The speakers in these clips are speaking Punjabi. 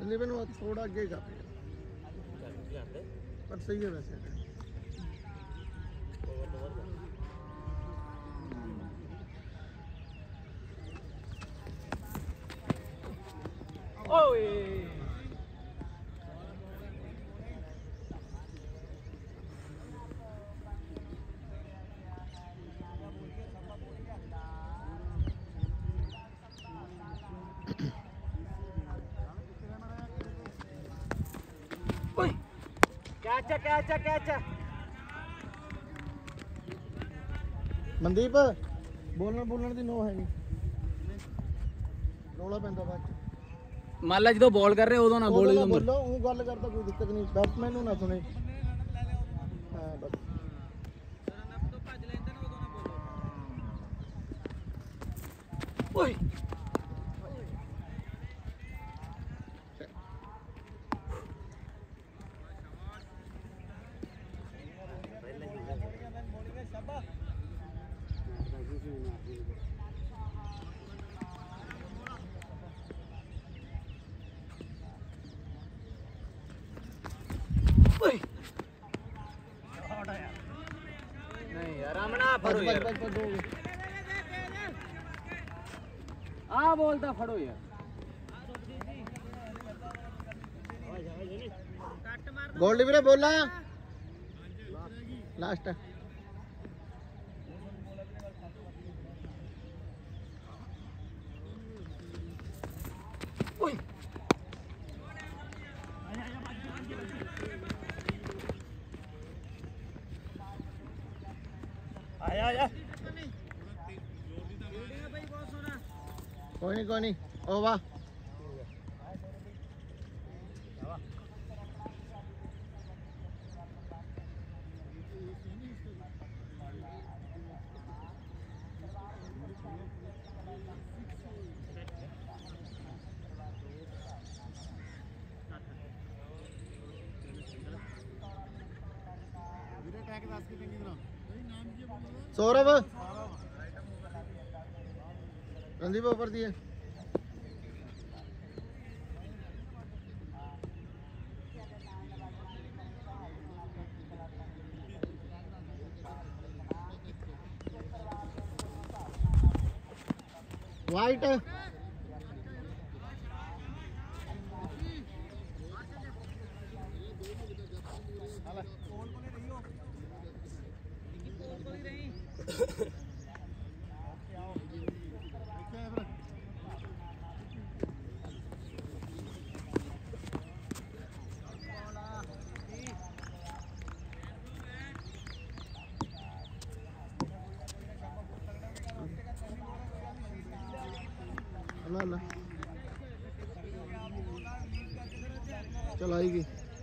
संदीप ने थोड़ा आगे कर पर सही है वैसे। ओए कैच मनदीप बोलण दी नो है नहीं रौला पैंदा बाद मान ला जो बॉल कर रहे उदों ना बोलो बोलो वो गल करदा कोई दिक्कत नहीं बैट्समैन नु ना सुने। हां बस ओए नहीं यार रामना फड़ो यार आ बोलता फड़ो यार गोल्डी वीरे बोला लास्ट ओए आया कोई नहीं ओ वाह सौरभ रणदीप ऊपर दिए वाइट ला चल आएगी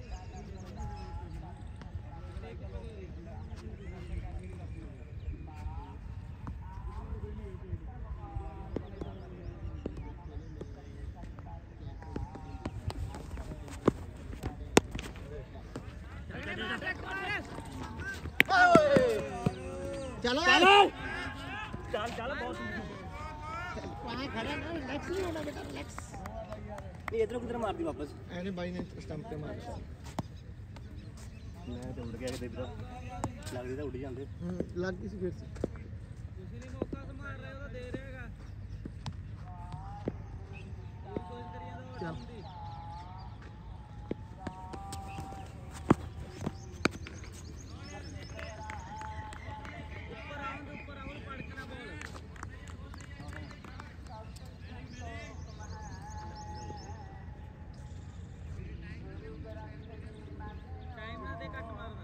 चलो चल बहुत वहाँ खड़ा ना रिलैक्स नहीं होना बेटा रिलैक्स ये इधर किधर मार दी वापस ऐने भाई ने स्टंप पे मारा मैं तो उड़ गया कि इधर लग रही था उड़ जाते लग गई सी फिर से ਤੁਸੀਂ ਨਹੀਂ ਮੌਕਾ ਸੰਭਾਲ ਰਹੇ ਉਹਦਾ ਦੇ ਰਹੇਗਾ ਕੋਈ ਕਰੀਆਂ ਦਾ चल ਉੱਪਰ ਆਉਣ ਪੜਕਣਾ ਬੋਲ ਟਾਈਮ ਨਾਲ ਦੇ ਕੱਟ ਮਾਰਨਾ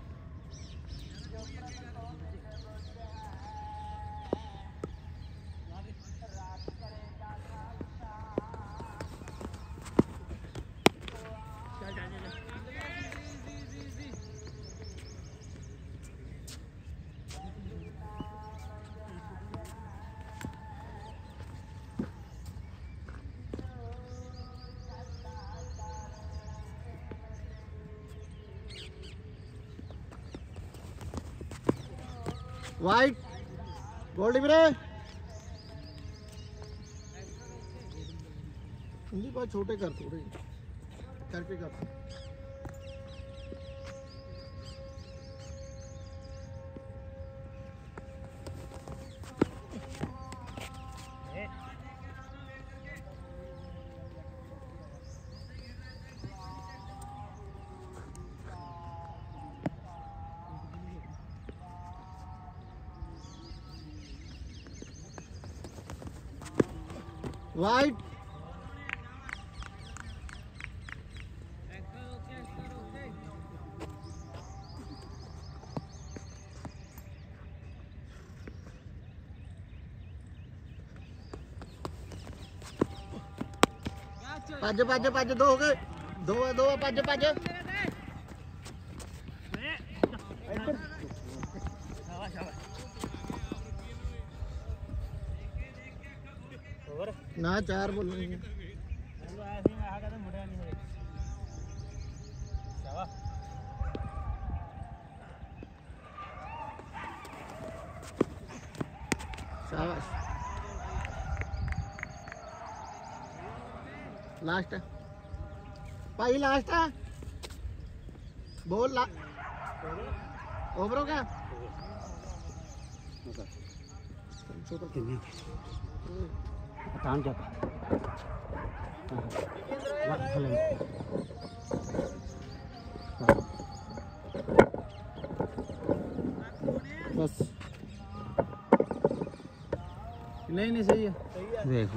वाइट गोल्डी वीरे हिंदी बात छोटे कर थोड़े ਕਰਕੇ ਕਰ white extra okay extra okay भज भज भज दो हो गए दो दो भज भज ਹੋਰ ना चार बोलने ਮੈਨੂੰ ਆਇਆ ਸੀ ਮੈਂ ਆਹ ਕਹਿੰਦਾ ਮੁੜਿਆ ਨਹੀਂ ਹੋਏ ਸ਼ਾਬਾਸ਼ शाबाश लास्ट भाई लास्ट है बोल ला ओवर हो गया काम क्या बस नहीं नहीं सही है देख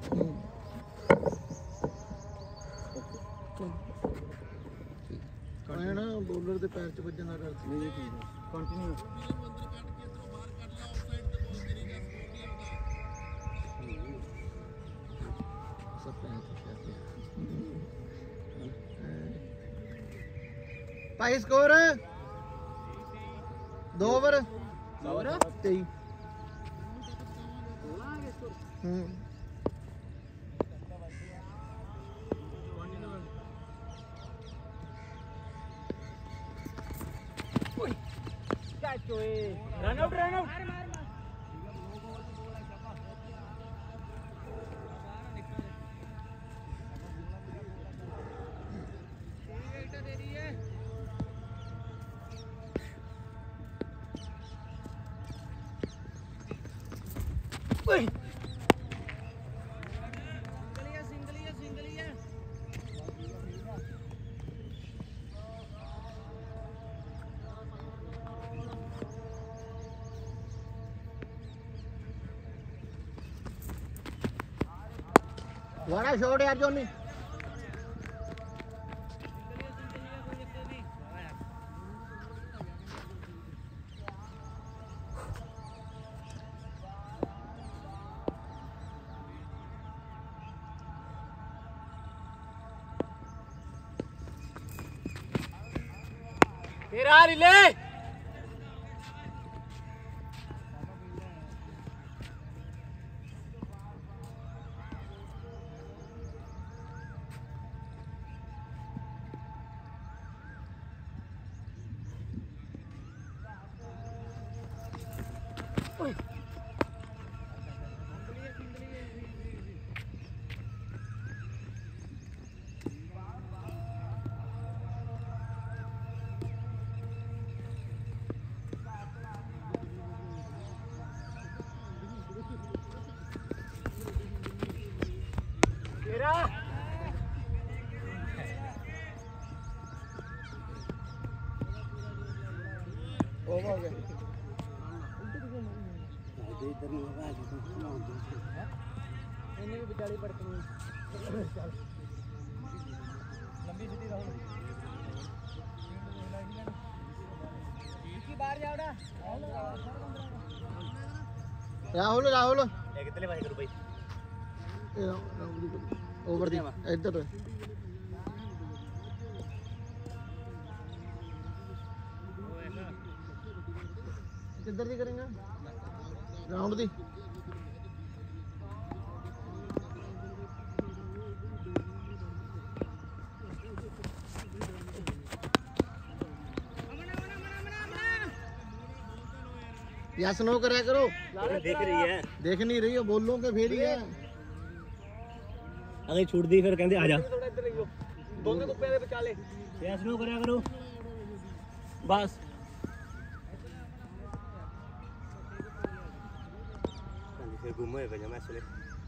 ना बॉलर के पैर च बजन ना कर कंटिन्यू सब भाई score 2 over 23 run out run out दे रही है सिंगली है सिंगली है बड़ा शॉट यार जोनी तेरा रिले तेरा ओवर हो गया इधर नहीं होगा इन्हें भी बिचारी पड़कनी लंबी सीधी रहो इसकी बाहर जाओ ना राहुल राहुल एक कितने पास करो भाई ओवर दी इधर किधर दी करेंगे राउंड दी यस नो करा करो देख रही है देख नहीं रही हो बोलो के फेर ही है अगर छूट दी फिर कहते आ जा ਦੋਨੇ ਕੁੱਪਿਆਂ ਦੇ ਵਿਚਾਲੇ ਯੈਸ ਨੂੰ ਕਰਿਆ ਕਰੋ ਬਸ ਫਿਰ ਗੁੰਮ ਹੋਏ ਪਏ ਮੈਂ ਅਸਲੇ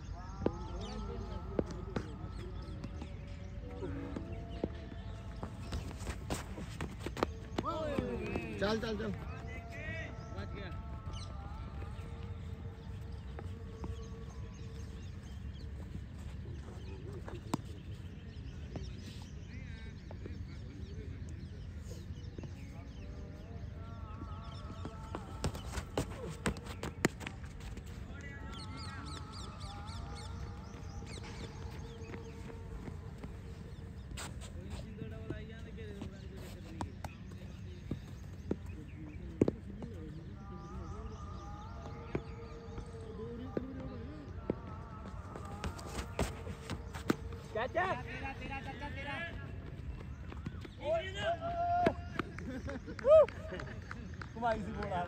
ਚੱਲ ਚੱਲ ਚੱਲ ਬਚ ਗਿਆ ਚਾਚਾ ਤੇਰਾ ਚਾਚਾ ਤੇਰਾ ਕਮਾਈ ਸੀ ਬੋਲ ਆ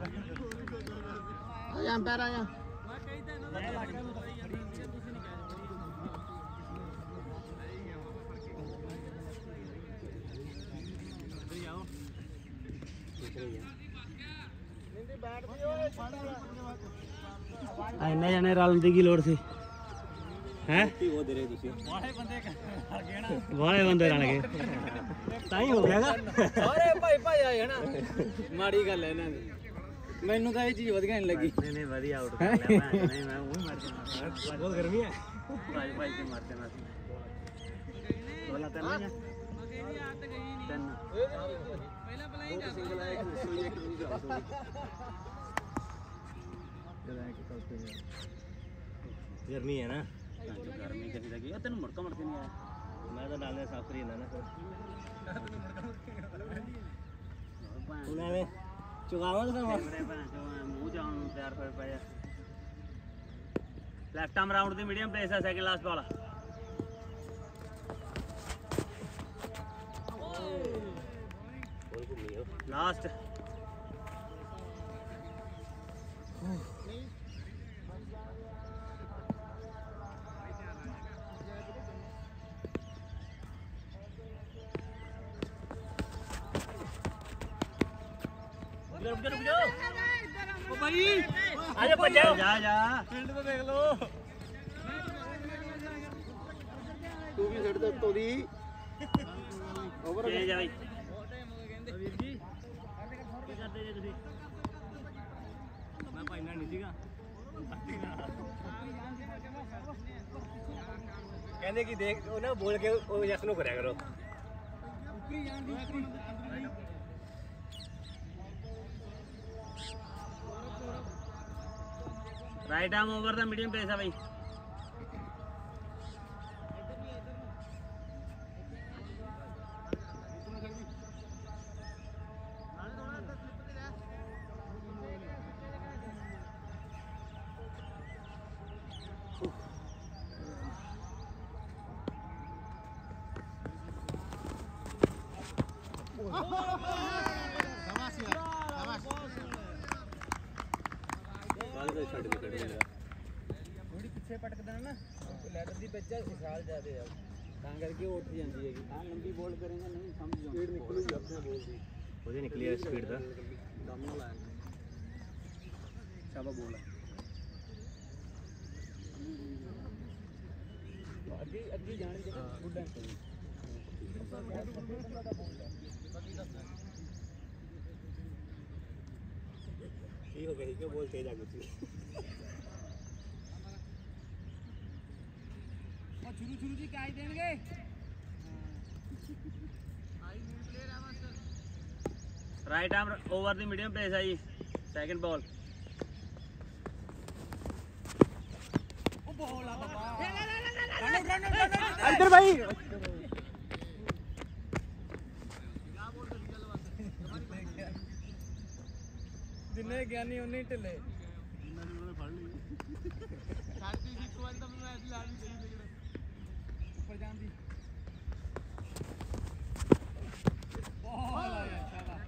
ਆ ਜਾ ਅੰਪਾਇਰ ਆ ਜਾ ਮੈਂ ਕਹੀ ਤਾਂ ਇਹਨਾਂ ਦਾ ਇਲਾਕਾ ਨੂੰ ਪਤਾ ਹੀ ਜਾਂਦੀ ਤੁਸੀਂ ਨਹੀਂ ਕਹਿ ਰਹੇ ਆਓ ਨਿੰਦੀ ਬੈਠਦੀ ਓਏ ਇੰਨੇ ਜਣੇ ਰਲਣ ਦੀ ਕੀ ਲੋੜ ਸੀ ਹੈ ਉਹ ਦੇ ਰਹੇ ਤੁਸੀਂ ਬਾਹੇ ਬੰਦੇ ਆ ਗਏ ਨਾ ਵਾਲੇ ਬੰਦੇ ਰਲ ਗਏ ਤਾਂ ਹੀ ਹੋ ਗਿਆਗਾ ਸਾਰੇ ਭਾਈ ਭਾਈ ਆਏ ਹਨਾ ਮਾੜੀ ਗੱਲ ਹੈ ਇਹਨਾਂ ਦੀ ਮੈਨੂੰ ਤਾਂ ਇਹ ਚੀਜ਼ ਵਧੀਆ ਨਹੀਂ ਲੱਗੀ ਨਹੀਂ ਵਧੀਆ ਆਊਟ ਕਰ ਲਿਆ ਨਹੀਂ ਮੈਂ ਉਹ ਮਾਰ ਕੇ ਬਹੁਤ ਗਰਮੀ ਹੈ ਭਾਈ ਭਾਈ ਕੇ ਮਾਰਤੇ ਨਾ ਸੀ ਬੋਲਾ ਤਾਂ ਨਹੀਂ ਮਗੇਰੀ ਆਤ ਗਈ ਨਹੀਂ ਤਿੰਨ ਪਹਿਲਾਂ ਪਹਿਲਾਂ ਹੀ ਸਿੰਗਲ ਆਇਆ ਕੋਈ ਇੱਕ ਦੂਜਾ ਗਰਮੀ ਹੈ ਨਾ ਗਰਮੀ ਕਿੰਨੀ ਲੱਗੀ ਆ ਤੈਨੂੰ ਮੁੜਕਾ ਮੁੜ ਕੇ ਨਹੀਂ ਆਇਆ ਮੈਂ ਤਾਂ ਨਾਲੇ ਸਾਫਰੀ ਨਾ ਫਿਰ ਉਹਨਾਂ ਨੇ ਚੁਗਾਵਾਂ ਤਾਂ ਮੇਰੇ ਭੈਣ ਚੋਂ ਮੂੰਹ ਜਾਣ ਨੂੰ ਤਿਆਰ ਹੋਏ ਪਏ ਆ ਲੈਫਟ ਆਰਮ ਰਾਉਂਡ ਦੀ ਮੀਡੀਅਮ ਪੇਸ ਹੈ ਸੈਕਿੰਡ ਲਾਸਟ ਬਾਲ ਕੋਈ ਘੁੰਮੀ ਹੋ ਲਾਸਟ रुक जाओ ਓ ਭਾਈ आजा बचाओ ਜਾ ਜਾ फील्ड तो देख लो ਤੂੰ ਵੀ ਸਿੱਟ ਦੇ ਉੱਤੋਂ ਦੀ ਓਵਰ ਤੇ ਜਾ ਭਾਈ ਵੀਰ ਜੀ ਕੀ ਕਰਦੇ ਜੇ ਤੁਸੀਂ ਮੈਂ ਪਾਈਨਾ ਨਹੀਂ ਸੀਗਾ ਕਹਿੰਦੇ ਕਿ ਦੇਖ ਉਹ ਨਾ ਬੋਲ ਕੇ ਉਹ ਯਸ ਨੂੰ ਕਰਿਆ ਕਰੋ ਰਾਈਟ ਆਰਮ ਓਵਰ ਦਾ ਮੀਡੀਅਮ ਪੇਸ ਆ ਭਾਈ ਥੋੜੀ ਪਿੱਛੇ ਪਟਕਦਾ ਨਾ ਲੈਟਰ ਦੀ ਪਿੱਚ ਆ ਵਿਸ਼ਾਲ ਜ਼ਿਆਦੇ ਆ ਤਾਂ ਕਰਕੇ ਉਹ ਉੱਠ ਜਾਂਦੀ ਹੈਗੀ ਆ ਲੰਬੀ ਬੋਲ ਕਰੇਗਾ ਨਹੀਂ ਸਮਝ ਜਾਊਗਾ ਸਪੀਡ ਨਿਕਲੂਗੀ ਆਪਣੇ ਬੋਲ ਦੀ ਉਹਦੀ ਨਿਕਲੀ ਹੈ ਸਪੀਡ ਦਾ ਦਮ ਨਾਲ ਆਇਆ ਸ਼ਾਬਾ ਬੋਲ ਅੱਗੇ ਅੱਗੇ ਜਾਣ ਦੇ ਗੁੱਡ ਐਂਡ ਕੀ ਹੋ ਗਿਆ ਕਿ ਬੋਲ ਤੇਜ਼ ਆ ਗਈ ਸ਼ੁਰੂ ਸ਼ੁਰੂ ਜੀ ਕਾਈ ਦੇਣਗੇ ਆਈ ਨਿਊ ਪਲੇਅਰ ਆ ਬਸ ਰਾਈਟ ਆਰਮ ਓਵਰ ਦੀ ਮੀਡੀਅਮ ਪੇਸ ਆ ਜੀ ਸੈਕਿੰਡ ਬਾਲ ਉਹ ਬਾਲ ਆ ਬਾਬਾ ਇੱਧਰ ਭਾਈ ਜਿੰਨੇ ਗਿਆਨੀ ਉਨੇ ਢਿੱਲੇ ਛੱਡਦੀ ਸੀ ਇੱਕ ਵਾਰੀ ਤਾਂ ਮੈਨੂੰ ਐਸੀ ਲਾਲ ਨਹੀਂ ਚਾਹੀਦੀ ਉੱਪਰ ਜਾਂਦੀ ਬਹੁਤ ਆ ਗਿਆ ਸ਼ਾਬਾਸ਼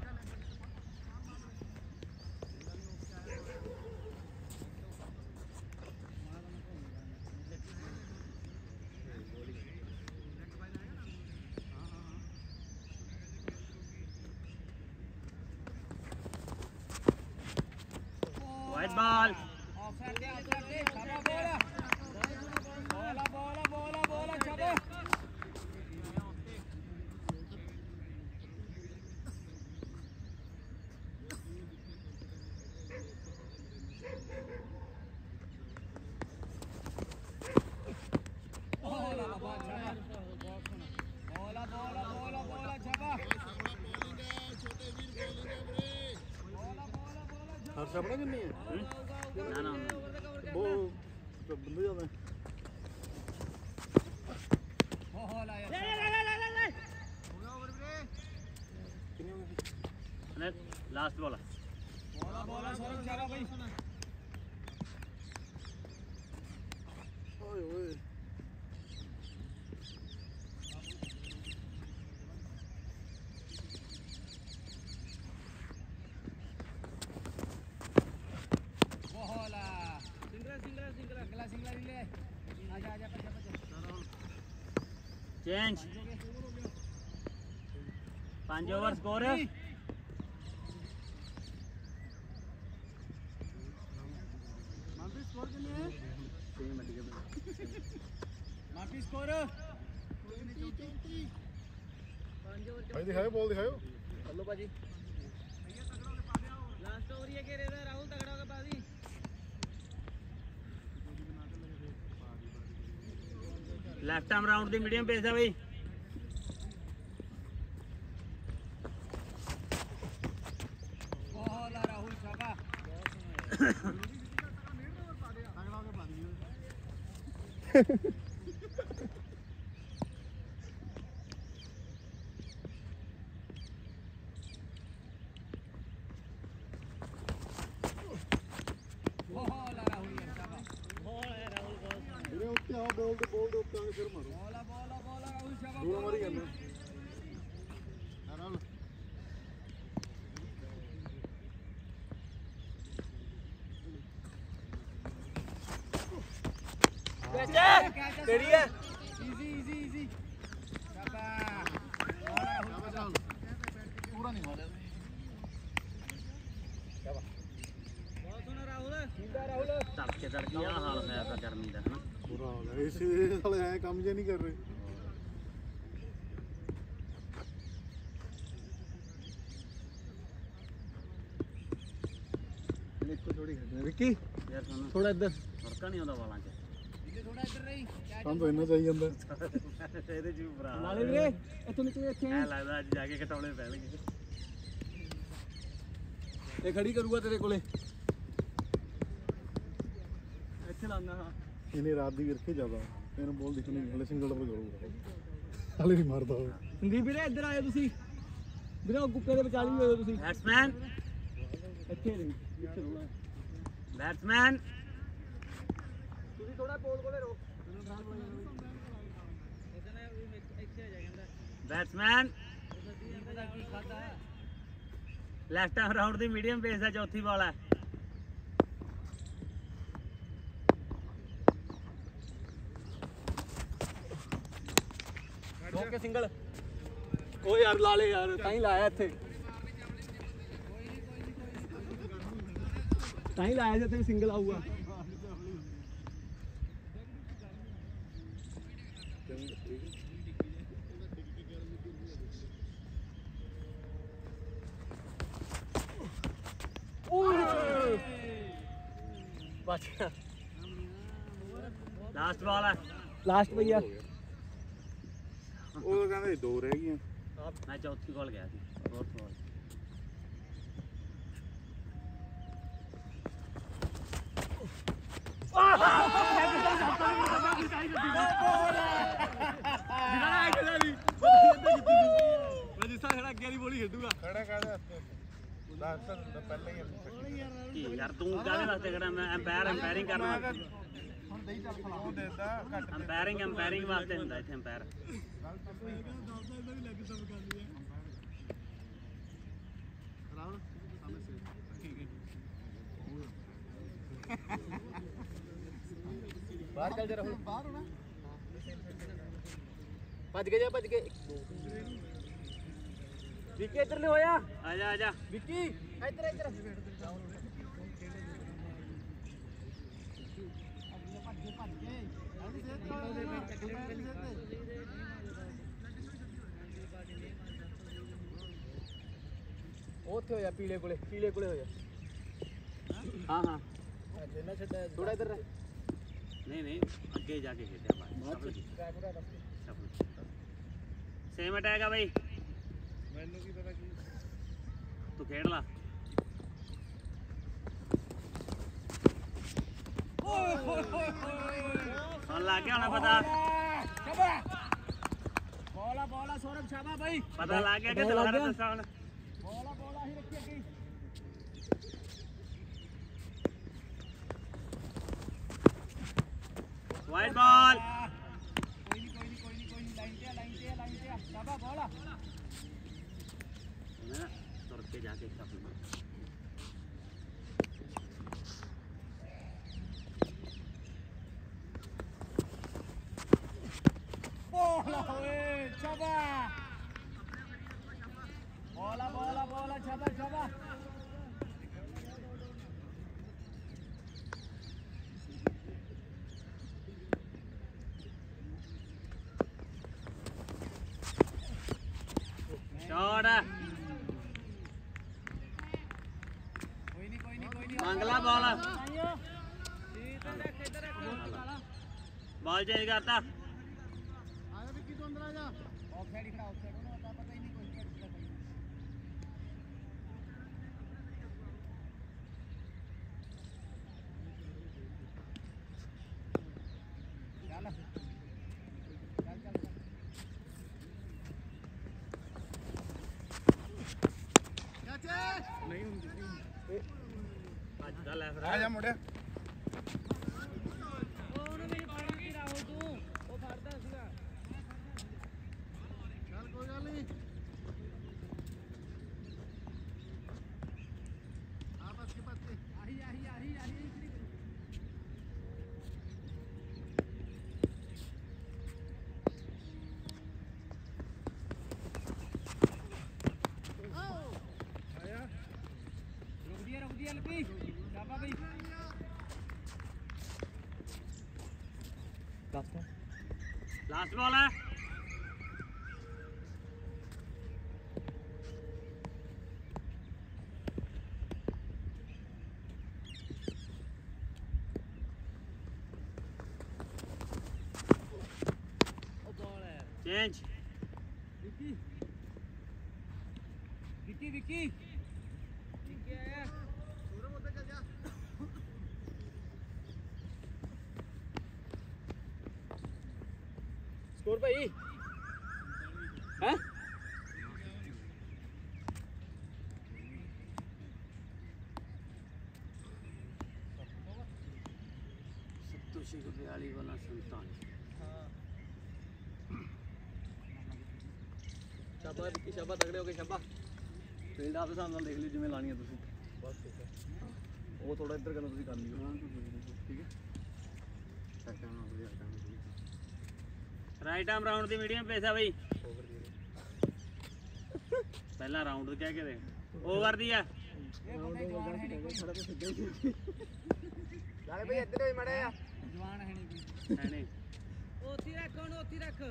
ਸਪਨਾ ਕਿੰਨੀ ਹੈ ਨਾ ਨਾ ਉਹ ਬੰਦੇ ਜ਼ਿਆਦਾ ਹੋ ਲਾ ਯਾਰ ਕਿੰਨੀ ਹੋ ਗਈ ਲਾਸਟ ਬਾਲ ਬੋਲਾ ਸੌਰਵ ਚਾਰਾ ਬਾਈ ਓਏ ਓਏ ਬੋਲਾ ਸਿੰਗਲ ਅਗਲਾ ਸਿੰਗਲ ਲੈ ਆਜਾ ਪੱਛਾ change 5 over score Manpreet score ਕਿੰਨੀ ਹੈ ਮਾਫੀ ਸਕੋਰ ਭਾਈ ਦਿਖਾਓ ਬੋਲ ਦਿਖਾਓ ਹਲੋ ਭਾਜੀ ਲਾਸਟ ਓਵਰ ਇਹ ਘੇਰੇ ਦਾ ਰਾਹੁਲ ਤਗੜਾ ਹੋ ਕੇ ਬਾਜੀ ਲੈਫਟ ਆਰਮ ਰਾਉਂਡ ਦੀ ਮੀਡੀਅਮ ਪੇਸ ਹੈ ਬਈ ਬੋਲਾ ਰਾਹੁਲ ਸ਼ਾਬਾ ਬੋਲਾ ਰਾਹੁਲ ਸ਼ਾਬਾ ਵੀਰੇ ਉੱਤੇ ਆ ਬੋਲ ਦੇ ਉੱਤੇ ਆ ਕੇ ਫਿਰ ਮਾਰੋ ਬੋਲਾ ਰਾਹੁਲ ਸ਼ਾਬਾ ਦੂਰ ਮਾਰੀ ਜਾਂਦੇ ਨਾਲ ਤੇਰੀ ਹੈ ਈਜ਼ੀ ਸ਼ਾਬਾ ਬੋਲਾ ਰਾਹੁਲ ਪੂਰਾ ਨਹੀਂ ਮਾਰਿਆ ਬਹੁਤ ਸੋਹਣਾ ਰਾਹੁਲ ਸਿੰਦਾ ਰਾਹੁਲ ਤੜਕੇ ਤੜਕੇ ਆ ਹਾਲ ਹੋਇਆ ਪਿਆ ਗਰਮੀ ਦਾ ਹਨਾ ਪੂਰਾ ਹਾਲ ਹੈ ਇਸ ਸਾਲੇ ਐ ਕੰਮ ਜੇ ਨਹੀਂ ਕਰ ਰਹੇ ਦੇਖੋ ਥੋੜੀ ਖੜਨਾ ਵਿੱਕੀ ਯਾਰ ਤੁਹਾਨੂੰ ਥੋੜਾ ਇੱਧਰ ਫਰਕਾ ਨਹੀਂ ਆਉਂਦਾ ਵਾਲਾਂ 'ਚ ਇਹਦੇ ਥੋੜਾ ਇੱਧਰ ਰਹੀ ਸਾਨੂੰ ਤਾਂ ਇੰਨਾ ਚਾਹੀ ਜਾਂਦਾ ਇਹਦੇ 'ਚ ਵੀ ਬੁਰਾ ਹਾਲ ਨਾਲੇ ਵੀਰੇ ਇੱਥੋਂ ਨਿਕਲ ਇੱਥੇ ਐ ਲੱਗਦਾ ਅੱਜ ਜਾ ਕੇ ਘਟਾਉਣੇ ਪੈਣਗੇ ਇਹ ਖੜੀ ਕਰੂਗਾ ਤੇਰੇ ਕੋਲੇ ਇੱਥੇ ਲਾਣਾ ਹਾਂ ਇਹਨੇ ਰਾਤ ਦੀ ਵਿਰਕੇ ਜ਼ਿਆਦਾ ਇਹਨੂੰ ਬੋਲ ਦਿਖਣੀ ਨਹੀਂ ਹਲੇ ਸਿੰਗਲ ਡਬਲ ਕਰੂਗਾ ਹਲੇ ਨਹੀਂ ਮਾਰਦਾ ਉਹ ਸੰਦੀਪ ਵੀਰੇ ਇੱਧਰ ਆਏ ਤੁਸੀਂ ਵੀਰੇ ਉਹ ਕੁੱਕੇ ਦੇ ਵਿਚਾਲੀ ਹੋਏ ਹੋ ਤੁਸੀਂ ਬੈਟਸਮੈਨ ਇੱਥੇ ਨਹੀਂ ਇੱਥੇ ਥੋੜਾ ਬੈਟਸਮੈਨ ਤੁਸੀਂ ਥੋੜਾ ਬੋਲ ਕੋਲੇ ਰੋ ਇੱਥੇ ਆ ਜਾ ਕਹਿੰਦਾ ਬੈਟਸਮੈਨ ਪਤਾ ਕੀ ਖਾਦਾ ਲੈਫਟ ਆਰਮ ਰਾਉਂਡ ਦੀ ਮੀਡੀਅਮ ਪੇਸ ਦਾ ਚੌਥੀ ਬਾਲ ਹੈ ਓਕੇ ਸਿੰਗਲ ਓ ਯਾਰ ਲਾ ਲੈ ਯਾਰ ਤਾਂ ਹੀ ਲਾਇਆ ਇੱਥੇ ਤਾਂ ਹੀ ਲਾਇਆ ਜਿੱਥੇ ਸਿੰਗਲ ਆਊਗਾ ਬਚ ਗਿਆ ਲਾਸਟ ਬਾਲ ਹੈ ਲਾਸਟ ਭਈਆ ਉਹ ਕਹਿੰਦੇ ਦੋ ਰਹਿ ਗਈਆਂ ਮੈਂ ਚੌਥੀ ਬਾਲ ਗਿਆ ਸੀ ਫੋਰਥ ਬਾਲ ਰਾਜਸਥਾਨ ਖੜਾ ਅੱਗੇ ਵਾਲੀ ਬੋਲੀ ਖੇਡੂਗਾ ਖੜਾ ਕਾਹਦੇ ਹੱਥੇ ਦੱਸ ਤਾਂ ਪਹਿਲਾਂ ਹੀ ਕੀ ਯਾਰ ਤੂੰ ਕਾਹਦੇ ਵਾਸਤੇ ਖੜਾ ਮੈਂ ਅੰਪਾਇਰਿੰਗ ਕਰਨ ਵਾਸਤੇ ਹੁਣ ਦਹੀਂ ਚੱਲ ਖਲਾਓ ਦੇਦਾ ਘੱਟ ਅੰਪਾਇਰਿੰਗ ਵਾਸਤੇ ਹੁੰਦਾ ਇੱਥੇ ਅੰਪਾਇਰ ਬਾਹਰ ਚੱਲ ਜਾ ਰਾਹੁਲ ਬਾਹਰ ਹੋਣਾ ਭੱਜ ਗਏ ਵਿੱਕੀ ਇੱਧਰ ਲੈ ਹੋਇਆ ਆ ਜਾ ਵਿੱਕੀ ਇੱਧਰ ਉੱਥੇ ਹੋਇਆ ਪੀਲੇ ਕੋਲੇ ਹੋਇਆ ਹਾਂ ਜਿੰਨਾ ਛੱਡਿਆ ਥੋੜਾ ਇੱਧਰ ਨਹੀਂ ਅੱਗੇ ਜਾ ਕੇ ਖੇਡਿਆ ਬਾਅਦ ਸੇਮ ਅਟੈਕ ਆ ਬਈ ਮੈਨੂੰ ਕੀ ਪਤਾ ਕੀ ਤੂੰ ਖੇਡ ਲਾ ਹੁਣ ਲੱਗ ਗਿਆ ਹੋਣਾ ਪਤਾ ਬੋਲਾ ਸੌਰਵ ਸ਼ਾਬਾ ਬਾਈ ਪਤਾ ਲੱਗ ਗਿਆ ਕਿ ਦੁਬਾਰਾ ਦੱਸਾਂ ਹੁਣ ਬੋਲਾ ਹੀ ਰੱਖੀ ਅੱਗੇ ਵਾਈਡ ਬਾਲ ਕੋਈ ਨਹੀਂ ਲਾਈਨ ਤੇ ਸ਼ਾਬਾ ਬੋਲਾ ਤੁਰ ਕੇ ਜਾ ਕੇ ਕੱਪ ਬੋਲਾ ਓਏ ਸ਼ਾਬਾ ਬੋਲਾ ਸ਼ਾਬਾ ਸ਼ਾਟ ਕੋਈ ਨਹੀਂ ਮੰਗਲਾ ਬਾਲ ਬਾਲ ਚੇਂਜ ਕਰਤਾ ਆਇਆ ਵਿੱਕੀ ਤੂੰ ਅੰਦਰ ਆ ਜਾ ਆਫਸਾਈਡ ਹੀ ਖੜਾ ਆਫਸਾਈਡ ਉਹਨੂੰ ਤਾਂ ਪਤਾ ਹੀ ਨਹੀਂ ਕੋਈ ਕਿਹੜਾ ਨਹੀਂ ਹੁੰਦੀ ਅੱਜ ਦਾ ਲੈ ਫਿਰ ਆ ਜਾ ਮੁੰਡਿਆ ਉਹਨੂੰ ਮੇਰੀ ਫੜੀ ਰਾਹੁਲ ਤੂੰ ਉਹ ਫੜਦਾ ਸੀਗਾ ਚੱਲ ਕੋਈ ਗੱਲ ਨਹੀਂ ਆ ਬਸ ਕੇ ਆਹੀ ਰੁਕ ਦੀ ਲੱਗੀ ਸ਼ਾਬਾ ਬਈ ਲਾਸਟ ਬਾਲ ਹੈ ਉਹ ਬਾਲ ਹੈ ਚੇਂਜ ਵਿੱਕੀ ਆਇਆ ਸੂਰਮ ਉੱਤੇ ਚੱਲ ਜਾ ਸਕੋਰ ਭਾਈ ਹੈ ਤੁਸੀਂ ਕੋ 42 ਵਾਲਾ 47 ਸ਼ਾਬਾ ਵਿੱਕੀ ਸ਼ਾਬਾ ਤਗੜੇ ਹੋ ਗਏ ਸ਼ਾਬਾ ਫੀਲਡ ਆਪ ਦੇ ਹਿਸਾਬ ਨਾਲ ਦੇਖ ਲਿਓ ਜਿਵੇਂ ਲਾਣੀ ਹੈ ਤੁਸੀਂ ਬਸ ਠੀਕ ਹੈ ਉਹ ਥੋੜਾ ਇੱਧਰ ਕਰਨਾ ਤੁਸੀਂ ਕਰ ਲਿਓ ਠੀਕ ਹੈ ਰਾਈਟ ਆਰਮ ਰਾਉਂਡ ਦੀ ਮੀਡੀਅਮ ਪੇਸ ਆ ਬਈ ਪਹਿਲਾ ਰਾਉਂਡ ਕਹਿ ਕੇ ਦੇ ਓਵਰ ਦੀ ਆ ਇਹ ਬੰਦੇ ਜਵਾਨ ਹੈ ਨਹੀਂ ਕੋਈ ਨਾਲੇ ਬਈ ਇੱਧਰ ਹੀ ਮੜੇ ਆ ਜਵਾਨ ਹੈ ਨਹੀਂ ਕੋਈ ਹੈ ਨਹੀਂ ਉੱਥੇ ਰੱਖ ਉਹਨੂੰ ਉੱਥੇ ਰੱਖ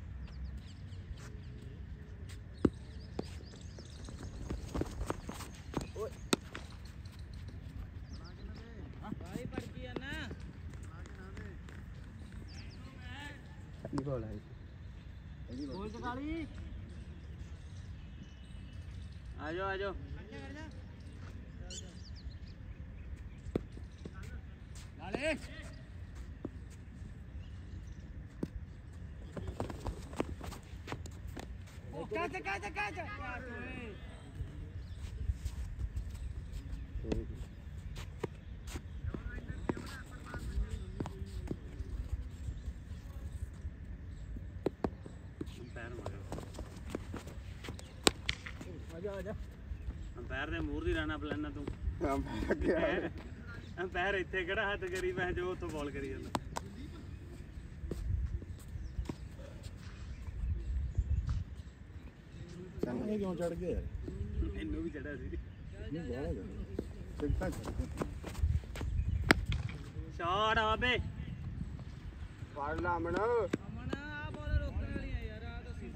ਓਏ ਭਾਈ ਪੜ ਕੀ ਆ ਨਾ ਕੀ ਬੋਲ ਹੈ ਗੋਲ ਤਕਾਲੀ ਆਜੋ ਨਾਲੇ ਉਹ ਕਾਚ ਪੈਰ ਮਾਰੋ ਆ ਜਾ ਅੰਪਾਇਰ ਦੇ ਮੂਹਰ ਦੀ ਰਾਣਾ ਪਲਾਨਾ ਤੂੰ ਆ ਅੰਪਾਇਰ ਇੱਥੇ ਕਿਹੜਾ ਹੱਥ ਕਰੀ ਮੈਂ ਜੋ ਉੱਥੋਂ ਬਾਲ ਕਰੀ ਜਾਂਦਾ ਇਹ ਕਿਉਂ ਚੜ ਗਿਆ ਯਾਰ ਇਹਨੂੰ ਵੀ ਚੜਿਆ ਸੀ ਨਹੀਂ ਬਾਹਰ ਜਾ ਸਿੱਧਾ ਚੜ ਸ਼ਾਟ ਆ ਬੇ ਫੜ ਲਾ ਮਣ ਅਮਨ ਆ ਬਾਲ ਰੋਕਣ ਵਾਲੀ ਆ ਯਾਰ ਆ ਦੱਸੀ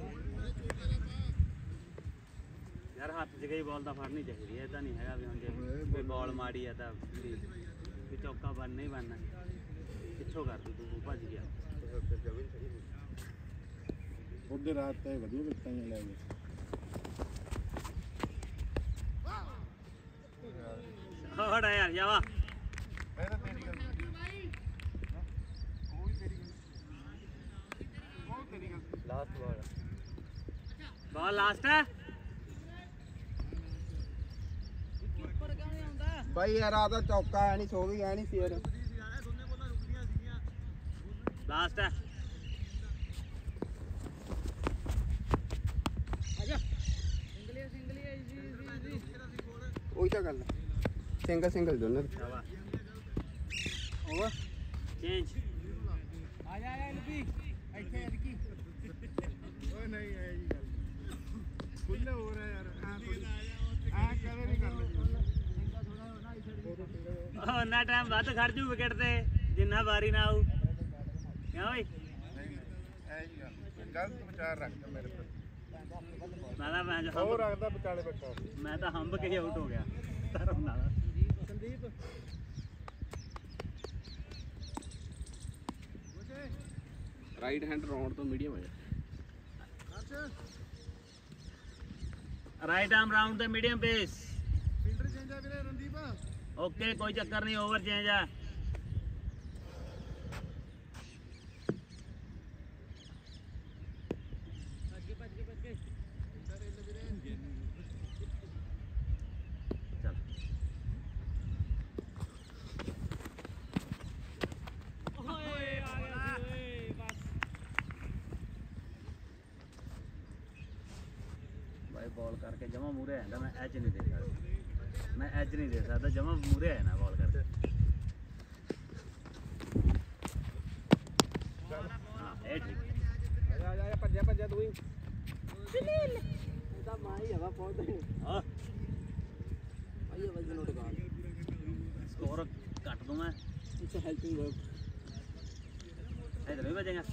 ਯਾਰ ਹੱਥ 'ਚ ਗਈ ਬਾਲ ਤਾਂ ਫੜਨੀ ਚਾਹੀਦੀ ਹੈ ਤਾਂ ਨਹੀਂ ਹੈਗਾ ਵੀ ਹੁਣ ਜੇ ਕੋਈ ਬਾਲ ਮਾੜੀ ਆ ਤਾਂ ਵੀ ਚੌਕਾ ਬਣਨਾ ਹੀ ਬਣਨਾ ਪਿੱਛੋਂ ਕਰ ਤੂੰ ਭੱਜ ਗਿਆ ਉਹਦੇ ਰਾਤ ਤੇ ਵਧੀਆ ਵਿਕਟਾਂ ਲੈ ਗਏ ਹੋੜਾ ਯਾਰ ਜਾਵਾ ਇਹ ਤਾਂ ਤੇਰੀ ਗੱਲ ਬਾਲ ਲਾਸਟ ਹੈ ਕੀਪਰ ਕਿਉਂ ਨਹੀਂ ਆਉਂਦਾ ਬਾਈ ਯਾਰ ਆ ਤਾਂ ਚੌਕਾ ਹੈ ਨਹੀਂ ਸੋ ਵੀ ਹੈ ਨਹੀਂ ਸੀ ਯਾਰ ਲਾਸਟ ਹੈ ਆਜਾ ਸਿੰਗਲੀ ਜੀ ਉਹੀ ਤਾਂ ਗੱਲ ਸਿੰਗਲ ਦੋਨੋਂ ਸ਼ਾਬਾਸ਼ ਓਵਰ ਚੇਂਜ ਆਜਾ ਐਲਪੀ ਇੱਥੇ ਅਰਕੀ ਓਏ ਨਹੀਂ ਹੈ ਜੀ ਗੱਲ ਖੁੱਲੇ ਹੋ ਰਿਹਾ ਯਾਰ ਐ ਥੋੜੀ ਐ ਕਦੇ ਨਹੀਂ ਕਰ ਲਈ ਉਹਨਾਂ ਟਾਈਮ ਵੱਧ ਖੜ ਜੂ ਵਿਕਟ ਤੇ ਜਿੰਨਾ ਵਾਰੀ ਨਾ ਆਊ ਕਿਉਂ ਓਏ ਐ ਜੀ ਗਲਤ ਵਿਚਾਰ ਰੱਖਦਾ ਮੇਰੇ ਤੇ ਮੈਂ ਰੱਖਦਾ ਵਿਚਾਲੇ ਬੱਚਾ ਮੈਂ ਤਾਂ ਹੰਬ ਕੇ ਆਊਟ ਹੋ ਗਿਆ ਧਰਮ ਨਾਲ ਸੰਦੀਪ ਰਾਈਟ ਹੈਂਡ ਰਾਉਂਡ ਤੋਂ ਮੀਡੀਅਮ ਹੈ ਰਾਈਟ ਆਰਮ ਰਾਉਂਡ ਤੇ ਮੀਡੀਅਮ ਪੇਸ ਫੀਲਡਰ ਚੇਂਜ ਆ ਵੀਰੇ ਰਣਦੀਪ ਓਕੇ ਕੋਈ ਚੱਕਰ ਨਹੀਂ ਓਵਰ ਚੇਂਜ ਆ ਚੱਲ ਬਾਈ ਬਾਲ ਕਰਕੇ ਜਮਾ ਮੂਰੇ ਆਂਦਾ ਮੈਂ ਐਚ ਨਹੀਂ ਦੇ ਸਕਦਾ ਮੈਂ ਐਚ ਨਹੀਂ ਦੇ ਸਕਦਾ ਜਮਾ ਮੂਰੇ ਆਇਆ ਨਾ ਬਾਲ ਕਰਕੇ ਹਾਂ ਇਹ ਠੀਕ ਆ ਭੱਜਿਆ ਤੂੰ ਹੀ ਇਹਦਾ ਮਾਈ ਹਵਾ ਪਹੁੰਚਦਾ ਹਾਂ ਆਈਏ ਵਜਨ ਨੋਟ ਕਰ ਸਕੋਰ ਕੱਟ ਦੂੰ ਮੈਂ ਇਟਸ ਅ ਹੈਲਪਿੰਗ ਵਰਕ ਇਧਰ ਵੀ ਵੱਜੇਗਾ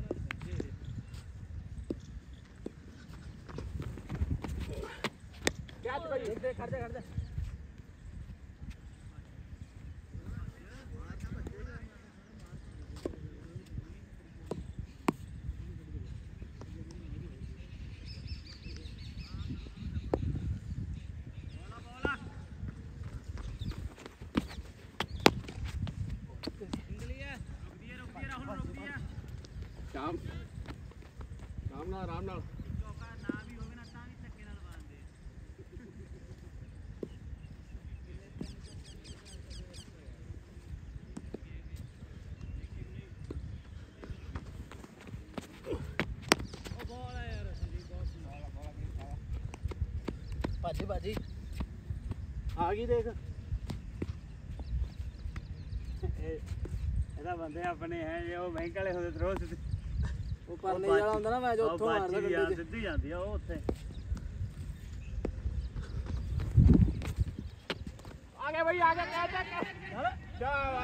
ਕੈਚ ਭਾਈ ਦੇ ਖੜ ਜਾ ਆਰਾਮ ਨਾਲ ਭਾਜੀ ਆ ਗਈ ਦੇਖ ਇਹਦਾ ਬੰਦੇ ਆਪਣੇ ਹੈ ਜੇ ਉਹ ਬੈਂਕ ਵਾਲੇ ਹੁੰਦੇ ਥਰੋ ਸਿੱਧੀ ਉਹ ਪਰਨੇ ਵਾਲਾ ਹੁੰਦਾ ਨਾ ਮੈਂ ਜੋ ਉੱਥੋਂ ਮਾਰਦਾ ਗੱਡੀ ਸਿੱਧੀ ਜਾਂਦੀ ਆ ਉਹ ਉੱਥੇ ਆ ਗਿਆ ਭਾਈ ਆ ਗਿਆ ਕੈਚ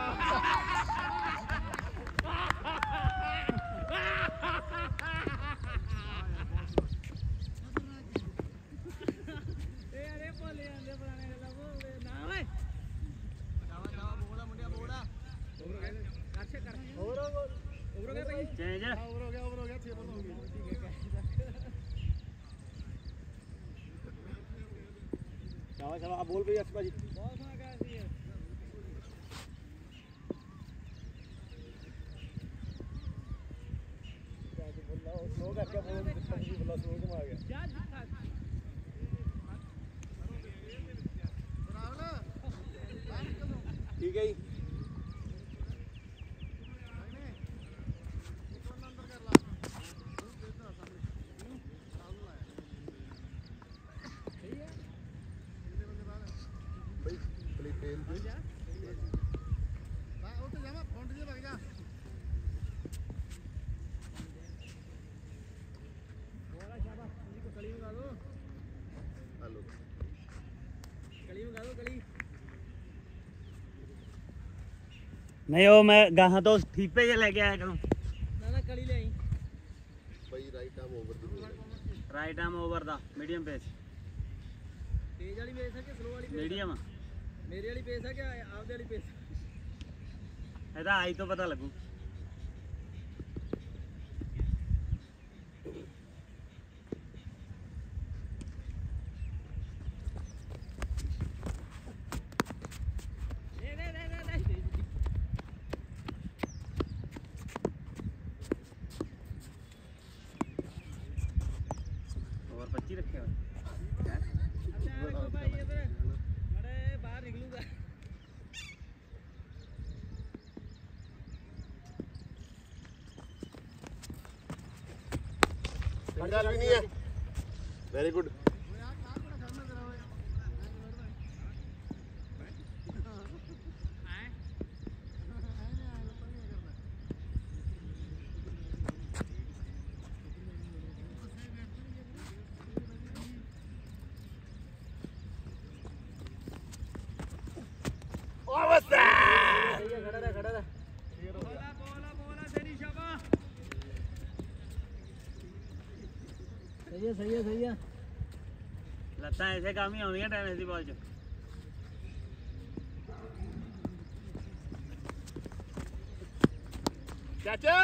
ਅਰੇ ਭੋਲੇ ਜਾਂਦੇ ਪੁਰਾਣੇ ਗੱਲਾਂ ਬੋਲਦੇ ਨਾ ਓਏ ਹੋਰ ਹੋ ਗਿਆ ਭਾਈ ਚੇਂਜ ਓਵਰ ਹੋ ਗਿਆ 6 ਬੋਲ ਹੋ ਗਏ ਸ਼ਾਬਾਸ਼ ਬੋਲ ਭਾਈ ਅਸ ਭਾਜੀ ਬਹੁਤ ਸੋਹਣਾ ਕੈਚ ਸੀ ਸਲੋ ਕਰਕੇ ਬੋਲ ਦਿੱਤਾ ਜੀ ਬੱਲਾ ਸਲੋ ਘੁਮਾ ਗਿਆ ਠੀਕ ਹੈ ਜੀ ਨਹੀਂ ਉਹ ਮੈਂ ਗਾਹਾਂ ਤੋਂ ਠੀਪੇ ਜੇ ਲੈ ਕੇ ਆਇਆ ਕਰੂੰ ਨਾ ਕਲੀ ਲਈ ਭਾਈ ਰਾਈਟ ਆਰਮ ਓਵਰ ਦੀ ਰਾਈਟ ਆਰਮ ਓਵਰ ਦਾ ਮੀਡੀਅਮ ਪੇਸ ਤੇਜ਼ ਵਾਲੀ ਪੇਸ ਹੈ ਕਿ ਸਲੋ ਵਾਲੀ ਪੇਸ ਮੀਡੀਅਮ ਮੇਰੇ ਵਾਲੀ ਪੇਸ ਹੈ ਕਿ ਆਪਦੇ ਵਾਲੀ ਪੇਸ ਇਹਦਾ ਆਈ ਤੋਂ ਪਤਾ ਲੱਗੂ ਗੱਲ ਵੀ ਨਹੀਂ ਹੈ ਵੈਰੀ ਗੁੱਡ ਸਹੀ ਹੈ ਲੱਤਾਂ ਐਸੇ ਕੰਮ ਹੀ ਆਉਂਦੀਆਂ ਟੈਨਿਸ ਦੀ ਬਾਲ 'ਚ ਚਾਚਾ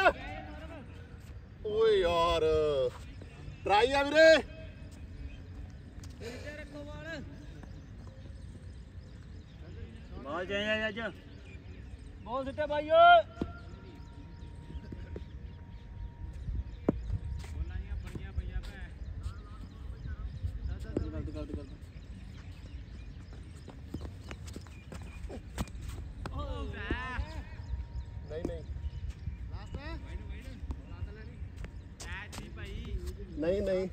ਓਏ ਯਾਰ ਟਰਾਈ ਆ ਵੀਰੇ ਬਾਲ ਚਾਹੀਦਾ ਅੱਜ ਬੋਲ ਸਿੱਟੇ ਭਾਈ ਓਏ ਨਹੀਂ ਨਹੀਂ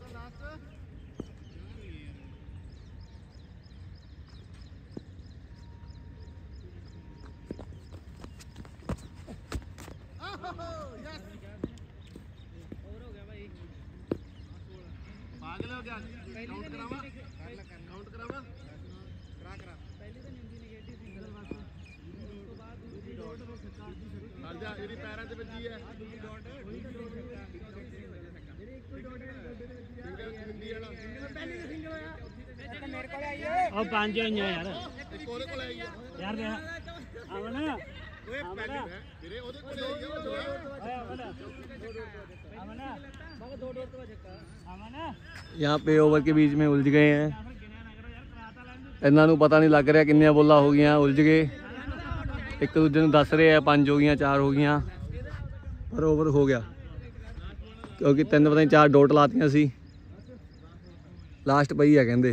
ਪਾਗਲ ਹੋ ਗਿਆ ਕਾਊਂਟ ਕਰਾਵਾ ਕਾਊਂਟ ਕਰਾਵਾ ਕਰਾ ਪਹਿਲੀ ਤਾਂ ਨਿੰਦੀ ਨੇ ਖੇਡੀ ਸਿੰਗਲ ਬਸ ਉਸ ਤੋਂ ਬਾਅਦ ਦੂਜੀ ਡਾਟ ਉਹ ਸਰਕਾਰ ਦੀ ਛੱਡ ਜਾ ਇਹਦੀ ਪੈਰਾਂ ਤੇ ਵੱਜੀ ਹੈ ਦੂਜੀ ਡਾਟ ਜਿਹੜੀ ਇੱਕੋ ਡਾਟ ਸਿੰਗਲ ਹਿੰਦੀ ਵਾਲਾ ਪਹਿਲੀ ਤਾਂ ਸਿੰਗਲ ਹੋਇਆ ਇਹ ਮੇਰੇ ਕੋਲ ਆਈ ਹੈ ਉਹ ਪੰਜ ਹੋਈਆਂ ਯਾਰ ਇੱਕ ਉਹਦੇ ਕੋਲ ਆਈ ਹੈ ਯਾਰ ਦੇ ਅਮਨ ਓਏ ਪਹਿਲੀ ਹੈ ਵੀਰੇ ਉਹਦੇ ਕੋਲ ਆਈ ਹੈ ਉਹ ਅਮਨ ਬਾਬਾ ਦੋ ਡੋਰ ਤੋਂ ਛੱਕਾ ਅਮਨ यहाँ पे ओवर के बीच में उलझ गए हैं इन्हों ਨੂੰ पता नहीं लग रहा किन्नियां बॉलां हो गई उलझ गए एक दूजे ਨੂੰ दस रहे हैं 5 हो गई 4 हो गई पर ओवर हो गया क्योंकि 3 पता नहीं 4 डॉट लातियां सी लास्ट पई है कहंदे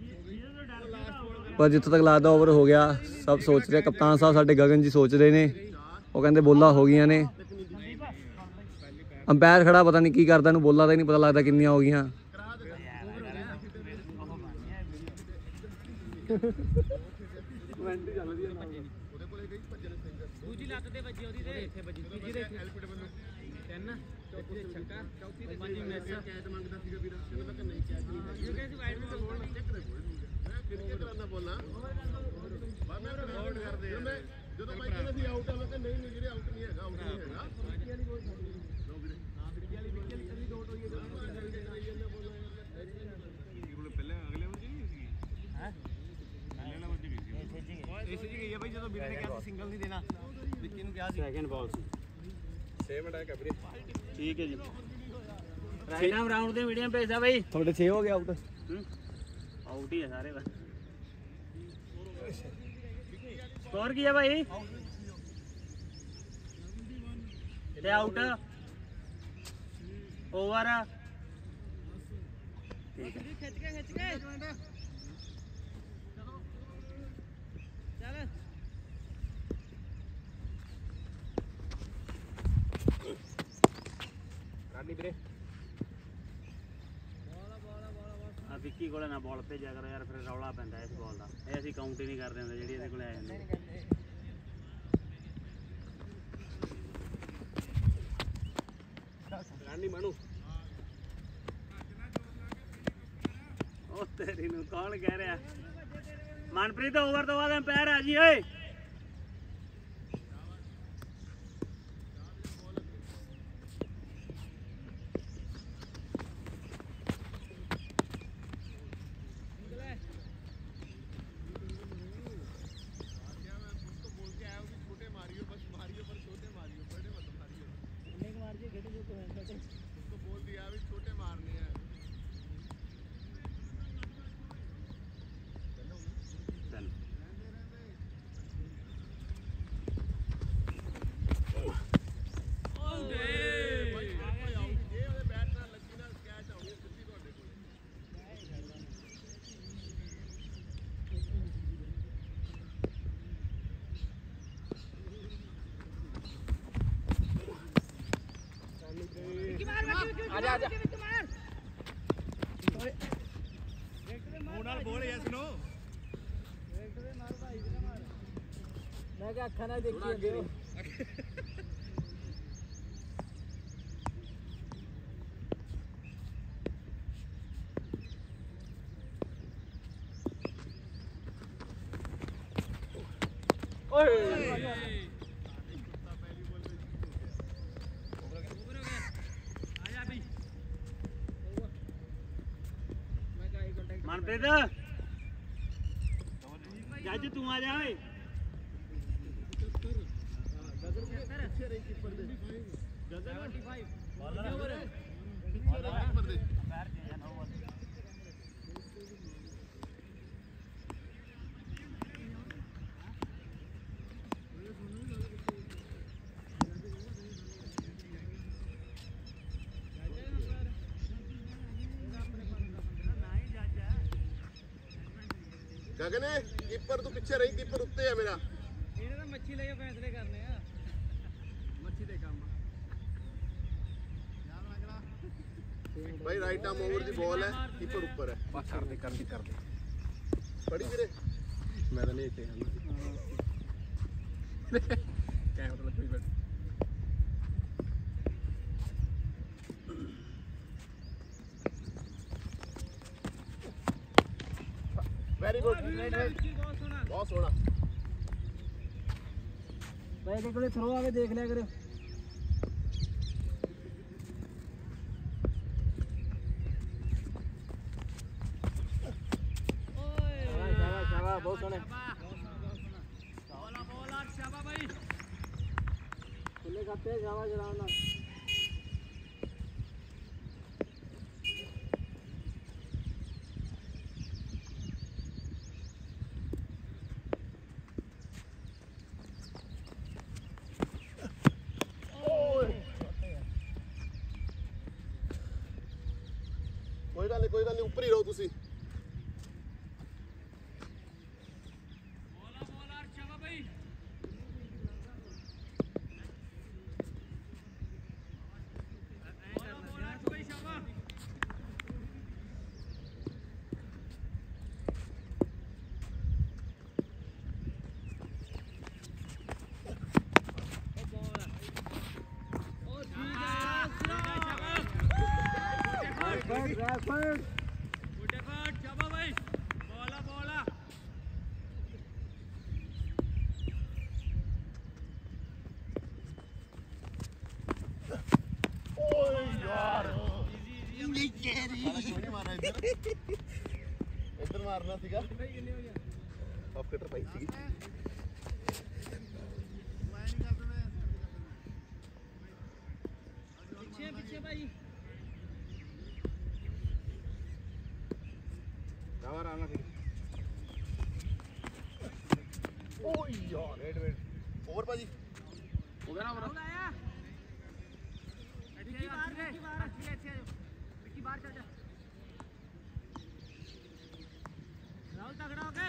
पर जिੱਥੋਂ तक लगता ओवर हो गया सब सोच रहे कप्तान साहब साडे गगन जी सोच रहे ने वो कहंदे बॉलां हो गई ने अंपायर खड़ा पता नहीं की करदा इहनूं बॉलां दा ही नहीं पता लगता किन्नियां हो गई ਦੂਜੀ ਲੱਤ ਤੇ ਵੱਜੀ ਉਹਦੀ ਤੇ ਇੱਥੇ ਵੱਜੀ ਤੀਜੀ ਦੇ ਤਿੰਨ ਚੌਥੀ ਦੇ ਛੱਕਾ ਚੌਥੀ ਦੇ ਪੰਜੀ ਮਿਸ ਕੈਚ ਮੰਗਦਾ ਸੀਗਾ ਵੀਰਾ ਕਹਿੰਦਾ ਮੈਂ ਕਿ ਨਹੀਂ ਕੈਚ ਨਹੀਂ ਹੈ ਇਹ ਕਹਿੰਦੀ ਵਾਈਡ ਨੂੰ ਬੋਲ ਚੱਕ ਦੇ ਕਿਹਨੇ ਕਰਾਂਦਾ ਬੋਲਣਾ ਬਾ ਮੈਂ ਰਿਕਾਰਡ ਕਰਦੇ ਮੈਂ ਜਦੋਂ ਮੈਂ ਕਹਿੰਦਾ ਸੀ ਆਊਟ ਆ ਮੈਂ ਕਿ ਨਹੀਂ ਨਹੀਂ ਵੀਰੇ ਆਊਟ ਨਹੀਂ ਹੈਗਾ ਆਊਟ ਨਹੀਂ ਹੈਗਾ ਵਿੱਕੀ ਵਾਲੀ ਬੋਲ ਲੋ ਵੀਰੇ ਵਿੱਕੀ ਵਾਲੀ ਕੱਲੀ ਡੋਟ ਹੋਈ ਹੈ ਪਹਿਲੇ ਅਗਲੇ ਵਜੇ ਨਹੀਂ ਸੀ ਹੈ ਪਹਿਲੇ ਵਜੇ ਗਈ ਸੀ ਇਸੇ ਜੀ ਗਈ ਹੈ ਭਾਈ ਜਦੋਂ ਵੀਰੇ ਨੇ ਕਿਹਾ ਸੀ ਸਿੰਗਲ ਨਹੀਂ ਦੇਣਾ ਵਿੱਕੀ ਨੂੰ ਕਿਹਾ ਸੀ ਸੈਕਿੰਡ ਬਾਲ ਸੀ ਸੇਮ ਅਟੈਕ ਹੈ ਵੀਰੇ ਠੀਕ ਹੈ ਜੀ ਰਾਈਟ ਰਾਉਂਡ ਦੇ ਮੀਡੀਅਮ ਭੇਜਦਾ ਬਾਈ थोड़े 6 हो गया आउट ਆਊਟ ਹੀ ਹੈ ਸਾਰੇ ਬਸ ਸਕੋਰ ਕੀ ਹੈ ਭਾਈ ਤੇ ਆਊਟ ਓਵਰ ਠੀਕ ਹੈ ਖਿੱਚ ਕੇ ਚੱਲ ਰਾਨੀ ਵੀਰੇ ਆ ਵਿੱਕੀ ਕੋਲੇ ਨਾ ਬਾਲ ਭੇਜਿਆ ਕਰੋ ਯਾਰ ਫਿਰ ਰੌਲਾ ਪੈਂਦਾ ਇਸ ਬਾਲ ਦਾ ਇਹ ਅਸੀਂ ਕਾਊਂਟ ਹੀ ਨਹੀਂ ਕਰਦੇ ਹੁੰਦੇ ਜਿਹੜੀ ਇਹਦੇ ਕੋਲੇ ਆ ਜਾਂਦੀ ਰਾਨੀ ਮਾਣੂ ਉਹ ਤੇਰੀ ਨੂੰ ਕੌਣ ਕਹਿ ਰਿਹਾ ਮਨਪ੍ਰੀਤ ਓਵਰ ਤੋਂ ਬਾਅਦ ਅੰਪਾਇਰ ਆ ਜੀ ਓਏ ਮੂੰਹ ਨਾਲ ਬੋਲ ਯੈਸ ਨੋ ਮੈਂ ਕਿਹਾ ਅੱਖਾਂ ਨਾਲ ਦੇਖੀ ਜਾਂਦੇ ਹੋ ਮਨਪ੍ਰੀਤ ਜੱਜ ਤੂੰ ਆ ਜਾ ਓਏ ਗਗਨ ਕੀਪਰ ਤੂੰ ਪਿੱਛੇ ਰਹੀ ਕੀਪਰ ਉੱਤੇ ਹੈ ਮੇਰਾ ਇਹਨੇ ਤਾਂ ਮੱਛੀ ਲੈ ਕੇ ਫੈਸਲੇ ਕਰਨੇ ਆ ਮੱਛੀ ਦੇ ਕੰਮ ਭਾਈ ਰਾਈਟ ਆਰਮ ਓਵਰ ਦੀ ਬਾਲ ਹੈ ਕੀਪਰ ਉੱਪਰ ਹੈ ਬਸ ਕਰਦੇ ਫੜੀ ਵੀਰੇ ਮੈਂ ਤਾਂ ਨਹੀਂ ਇੱਥੇ ਹਾਂ ਕਹਿ ਮਤਲਬ ਕੋਈ ਬੈਠ ਵੈਰੀ ਗੁੱਡ ਬਹੁਤ ਸੋਹਣਾ ਭਾਈ ਦੇ ਕੋਲੇ ਥਰੋ ਆਵੇ ਦੇਖ ਲਿਆ ਕਰਿਓ ਸ਼ਾਬਾਸ਼ ਬਹੁਤ ਸੋਹਣੇ ਬੋਲਾ ਸ਼ਾਬਾਸ਼ ਭਾਈ ਖੁੱਲੇ ਖਾਤੇ ਸ਼ਾਬਾਸ਼ ਆਰਾਮ ਨਾਲ ਕੋਈ ਗੱਲ ਨਹੀਂ ਉੱਪਰ ਹੀ ਰਹੋ ਤੁਸੀਂ ਇੱਧਰ ਮਾਰਨਾ ਸੀਗਾ ਆਫ ਕਟਰ ਪਾਈ ਸੀਗੀ ਪਿੱਛੇ ਭਾਈ ਕਵਰ ਆਣਾ ਸੀ ਓਏ ਯਾਰ ਵੇਟ ਓਵਰ ਭਾਜੀ ਹੋ ਗਿਆ ਨਾ ਰਾਹੁਲ ਆਇਆ ਵਿੱਕੀ ਬਾਹਰ ਇੱਥੇ ਆਜੋ ਵਿੱਕੀ ਬਾਹਰ ਚੱਲ ਜਾ ਰਾਹੁਲ ਤਗੜਾ ਹੋ ਕੇ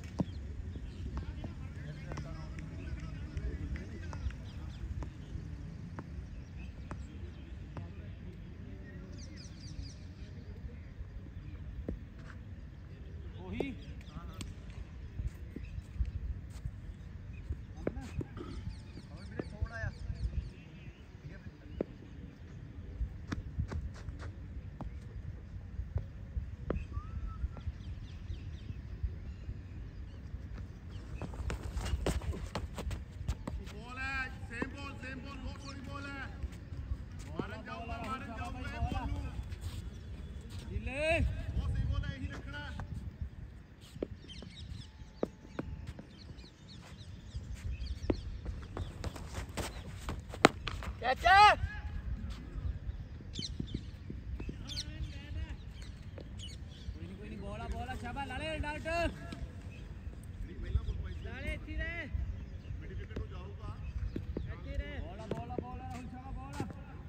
ਉਹੀ ਚਾਚਾ ਕੋਈ ਨਹੀਂ ਬੋਲਾ ਸ਼ਾਬਾਸ਼ ਲਾਲੇ ਡਾਕਟਰ ਲਾਲੇ ਇੱਥੇ ਰਹਿ ਮੇਰੀ ਵਿਕਟ ਨੂੰ ਜਾਊਗਾ ਇੱਥੇ ਰਹਿ ਬੋਲਾ ਰਾਹੁਲ ਸ਼ਾਬਾਸ਼ ਬੋਲਾ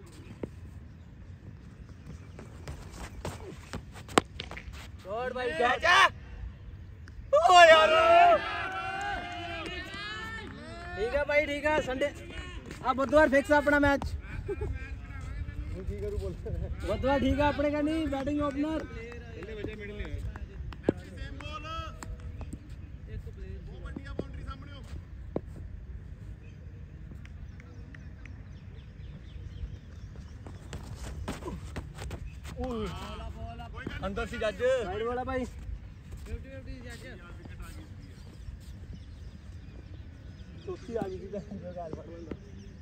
ਛੋੜ ਭਾਈ ਚਾਚਾ ਓ ਯਾਰ ठीक है भाई ठीक है संडे अब बुधवार फिक्स अपना मैच ਕੀ ਕਰੂ ਬੋਲ ਬਦਵਾ ਠੀਕ ਆ ਆਪਣੇ ਕਾ ਨਹੀਂ ਬੈਟਿੰਗ ਓਪਨਰ ਪਹਿਲੇ ਵਜੇ ਮਿਡਲ ਹੈ ਲੈਫਟ ਸੇਮ ਬੋਲ ਇੱਕ ਪਲੇਅਰ ਬਹੁਤ ਵੱਡੀਆਂ ਬਾਉਂਡਰੀ ਸਾਹਮਣੇ ਹੋ अंदर सी जज साइड वाला भाई 50-50 जज चौथी आ गई थी जो गाल फड़ बंदा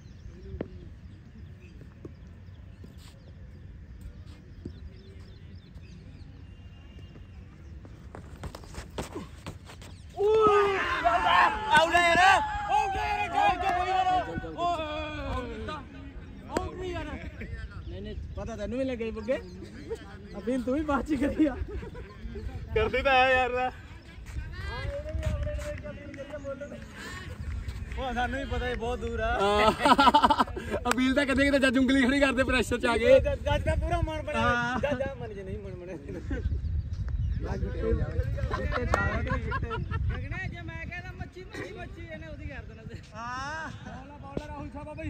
आउट है यार नहीं पता तेन भी लगे बुगे अभी तू भी बात ही करी करती तो है यार सानू भी पता है बहुत दूर है अपील तो कदे कदे जज उंगली खड़ी करते प्रेशर च आ गए जज का पूरा मन बना जज मन जे नहीं मन बने जे मैं कहदा मच्छी मच्छी मच्छी ਇਹਨੇ ਉਹਦੀ ਕਰ ਦੇਣਾ ਤੇ ਹਾਂ ਬੌਲਰ ਰਾਹੁਲ ਸਾਹਿਬ ਭਾਈ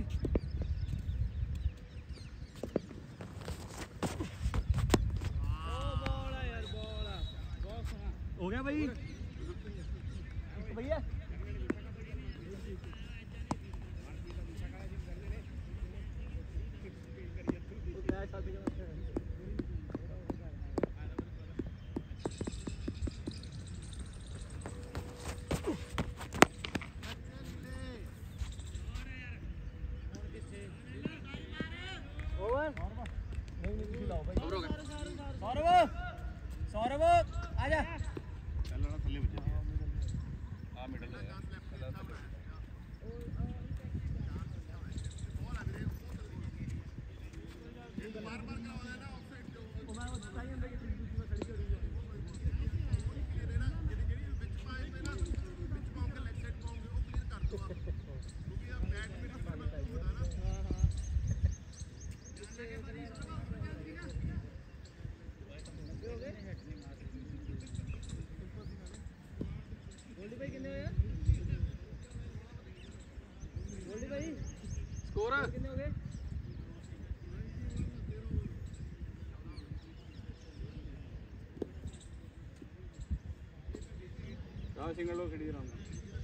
हो गया भाई भैया सौरभ आजा ਪਹਿਲਾਂ ਨਾ ਥੱਲੇ ਵੱਜੇ ਆ ਮਿਡਲ ਹੈ स्कोर कितने हो गए सिंगल लो खड़ी रहा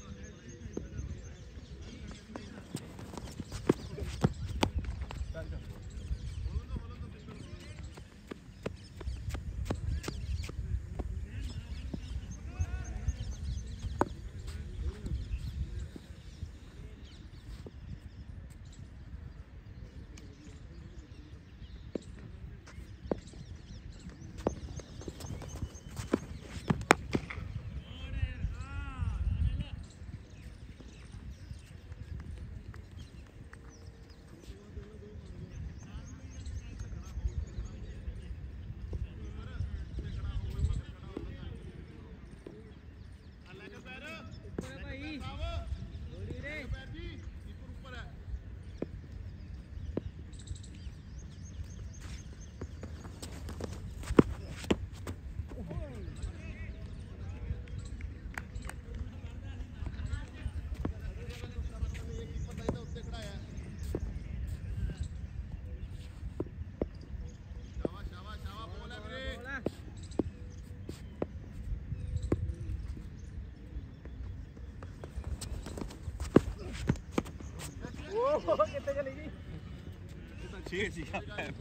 कितने चली गई ਛੇ ਸੀਗਾ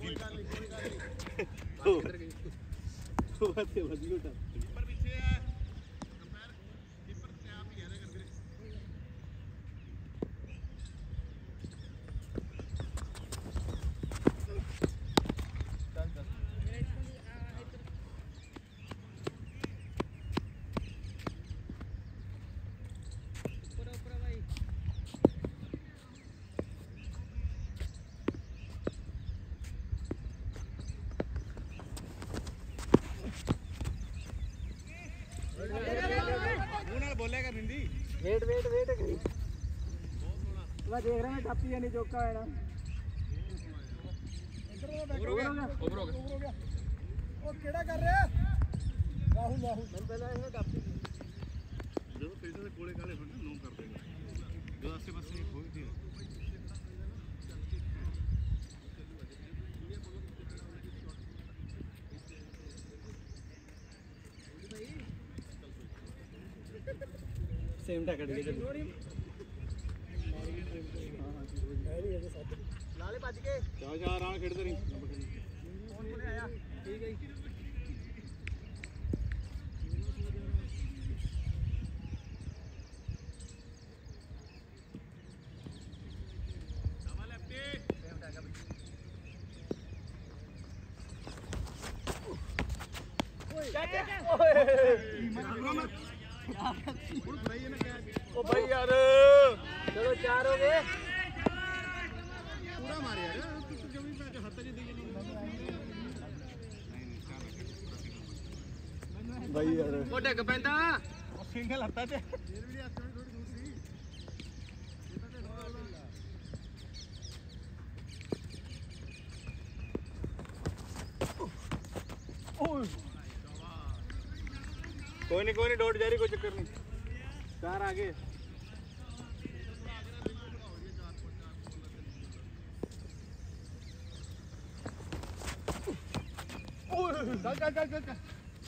वो से वधियो था ਕੀਪਰ ਪਿੱਛੇ ਹੈ ਕੰਪੇਅਰ ਕੀਪਰ ਤੇ ਆਪ ਹੀ ਹੈ ਕਰ ਵੀਰੇ बोलेगा हिंदी वेट वेट वेट करी मैं देख रहा मैं टप्पी नहीं चौका है ना ओवर हो गया ओ केड़ा कर रहा राहुल राहुल मैं पहले इसने टप्पी जो पैसे से कोड़े काले होने नो कर देगा जो आसे पास एक होई थी ਸਿਮਟਾ ਕੱਢ ਕੇ ਲਾਲੇ ਭੱਜ ਕੇ ਜਾ ਜਾ ਆਰਾਮ ਖੇਡਦੇ ਰਹੀ ਠੀਕ ਹੈ ਜੀ ਉਹ ਭਾਈ ਯਾਰ ਚਲੋ 4 ਹੋ ਗਏ ਪੂਰਾ ਮਾਰ ਯਾਰ ਤੂੰ ਜਮੀ ਮੈਂ ਹੱਥ ਚ ਦੇ ਬਾਈ ਯਾਰ ਉਹ ਡਿੱਗ ਪੈਂਦਾ ਉਹ ਸਿੰਗਲ ਹੱਥਾਂ ਚ ਮੇਰੇ ਵੀ ਹੱਥ ਵਿੱਚ ਥੋੜੀ ਦੂਰ ਸੀ कोई नहीं डॉट जारी कोई चक्कर नहीं 4 आगे चल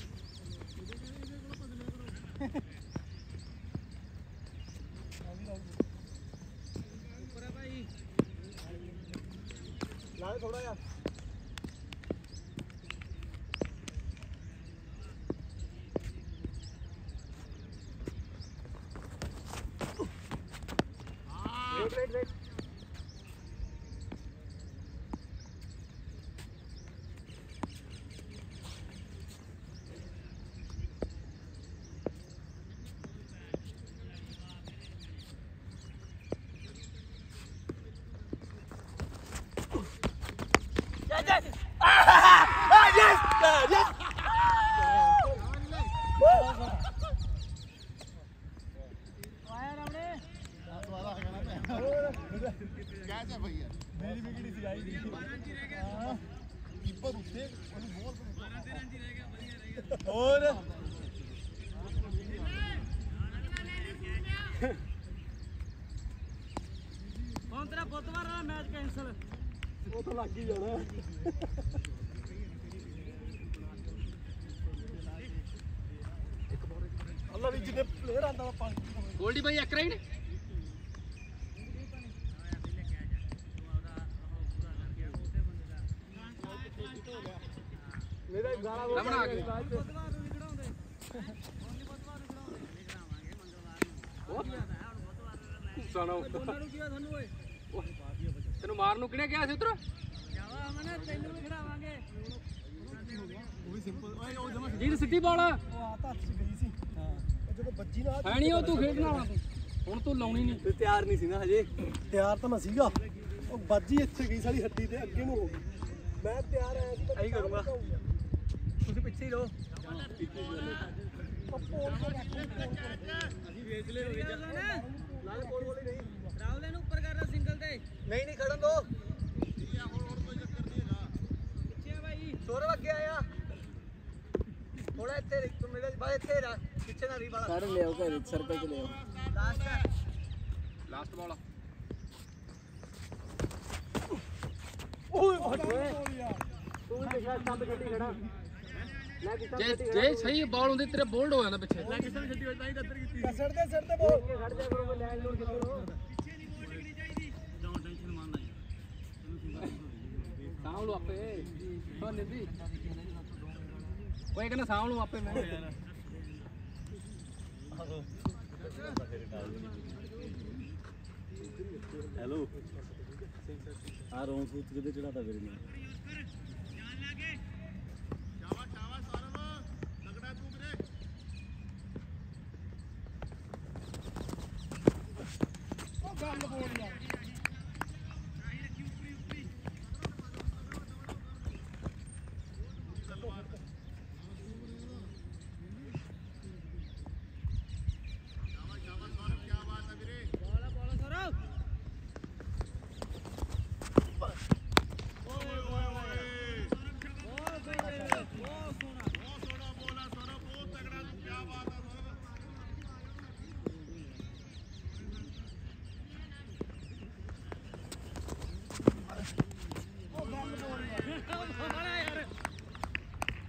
लाल थोड़ा यार वेट कैसे भैया मेरी विकेट सी आई हां कीपर उठे और बॉल और कौन तेरा बुधवार वाला मैच कैंसिल वो तो लग ही जाना अल्लाह भी जितने प्लेयर आंदा वा गोल्डी भाई एक राइट मेरा गाना रमना आ गया ਸੁਣੋ ਤੈਨੂੰ ਮਾਰਨ ਨੂੰ ਕਿਹਨੇ ਕਿਹਾ ਸੀ ਉਧਰ ਜਾਵਾ ਅਮਨ ਤੈਨੂੰ ਵੀ ਖੜਾਵਾਂਗੇ वो भी सिंपल ओए ओ जमा ਜੀਤ ਸਿੱਧੀ ਬਾਲ ਉਹ ਆ ਤਾਂ ਅੱਛੀ ਗਈ ਸੀ ਹਾਂ ਜਦੋਂ ਵੱਜੀ ਨਾ ਹੈ ਨਹੀਂ ਉਹ ਤੂੰ ਖੇਡਣ ਵਾਲਾ ਤੂੰ ਹੁਣ ਤੂੰ ਲਾਉਣੀ ਨਹੀਂ ਤੇ ਤਿਆਰ ਨਹੀਂ ਸੀ ਨਾ ਹਜੇ ਤਿਆਰ ਤਾਂ ਮੈਂ ਸੀਗਾ ਉਹ ਵੱਜੀ ਇੱਥੇ ਗਈ ਸਾਡੀ ਹੱਡੀ ਤੇ ਅੱਗੇ ਨੂੰ ਹੋ ਗਈ ਮੈਂ ਤਿਆਰ ਆਇਆ ਸੀ ਐਂ ਕਰੂੰਗਾ ਤੁਸੀਂ ਪਿੱਛੇ ਹੀ ਰਹੋ ਅਸੀਂ ਵੇਚ ਲੈ ਹੋ ਗਿਆ ਲਾਲ ਕੋਲ ਵਾਲੀ ਨਹੀਂ ਰਾਹੁਲ ਇਹਨੂੰ ਉੱਪਰ ਕਰ ਰਿਹਾ ਸਿੰਗਲ ਤੇ ਨਹੀਂ ਖੜਨ ਦੋ ਪਿੱਛੇ ਆ ਬਾਈ ਸੌਰਵ ਅੱਗੇ ਆਇਆ ਥੋੜਾ ਇੱਥੇ ਤੂੰ ਮੇਰੇ ਬਾਹਰ ਇੱਥੇ ਰਹਿ ਪਿੱਛੇ ਨਾ ਰੀ ਵਾਲਾ ਕਰ ਲਿਓ ਘਰੇ ਸਰਕਲ ਚ ਲਿਓ ਲਾਸਟ ਬਾਲ ਓਏ ਤੂੰ ਦੇਖਿਆ ਸੱਤ ਗੱਡੀ ਖੜਾ ਮੈਂ ਕਿਸਾ ਜੇ ਸਹੀ ਬਾਲ ਹੁੰਦੀ ਤੇਰੇ ਬੋਲਡ ਹੋ ਜਾਂਦਾ ਪਿੱਛੇ ਮੈਂ ਕਿਸਾ ਗੱਡੀ ਹੋਈ ਤਾਂ ਹੀ ਦੱਦਰ ਕੀਤੀ ਸੜ ਤੇ ਬੋਲ ਖੜ ਜਾ ਕਰੋ ਲੈਣ ਲੋੜ ਕਿੱਥੇ ਹੋ ਸਾਂਭ ਲਓ ਆਪੇ ਹੋ ਨਿੰਦੀ ਕੋਈ ਕਹਿੰਦਾ ਸਾਂਭ ਲਓ ਆਪੇ ਮੈਂ ਹੈਲੋ ਆ ਰੋਂ ਸੂਤ ਕਿਤੇ ਚੜਾਤਾ ਵੀਰੇ ਨੇ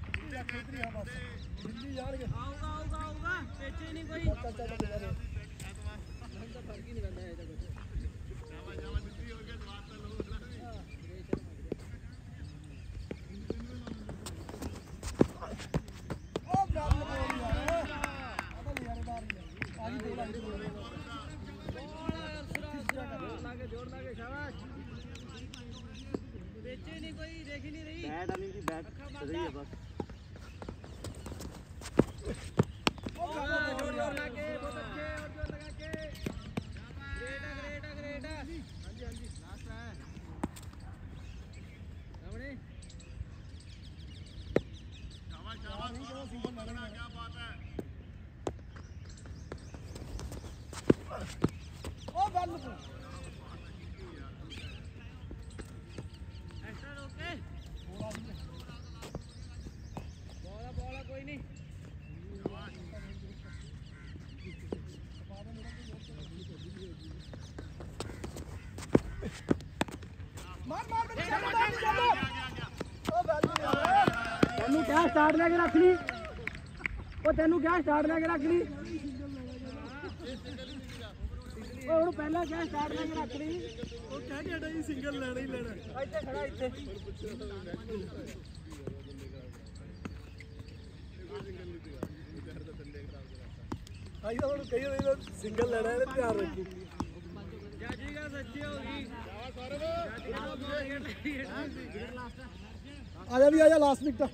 ਆਊਗਾ ਪੇਚੇ ਨਹੀਂ ਕੋਈ ਫਰਕ ਹੀ ਨਹੀਂ ਪੈਂਦਾ ਇਹ ਤਾਂ ਕੁਝ जोड़ लागे शाबाश बेचे नहीं कोई देख ही नहीं रही बैट वाली की बैट सही है बस जोड़ लागे बहुत अच्छे और जोर लगा के ग्रेट हां जी लास्ट है सामने शाबाश क्या बात है एक्स्ट्रा रोके बॉल कोई नहीं ਤੈਨੂੰ ਕਿਹਾ ਸਟਾਰਟ ਲੈ ਕੇ ਰੱਖ ਲਈ ਉਹ ਤੈਨੂੰ ਕਿਹਾ ਸਟਾਰਟ ਲੈ ਕੇ ਰੱਖ ਲਈ ਉਹ ਹੁਣ ਪਹਿਲਾਂ ਕਿਹਾ ਸਟਾਰਟ ਲੈ ਕੇ ਰੱਖ ਲਈ ਉਹ ਕਹਿ ਕੇ ਜੀ ਸਿੰਗਲ ਲੈਣਾ ਹੀ ਲੈਣਾ ਇੱਥੇ ਖੜਾ ਇੱਥੇ ਆਈ ਤਾਂ ਹੁਣ ਕਹੀ ਹੋਈ ਸਿੰਗਲ ਲੈਣਾ ਇਹਨੇ ਧਿਆਨ ਰੱਖੀ जाजी का सच्ची होगी ਆਜਾ ਵੀ ਆਜਾ ਲਾਸਟ ਮਿੰਟ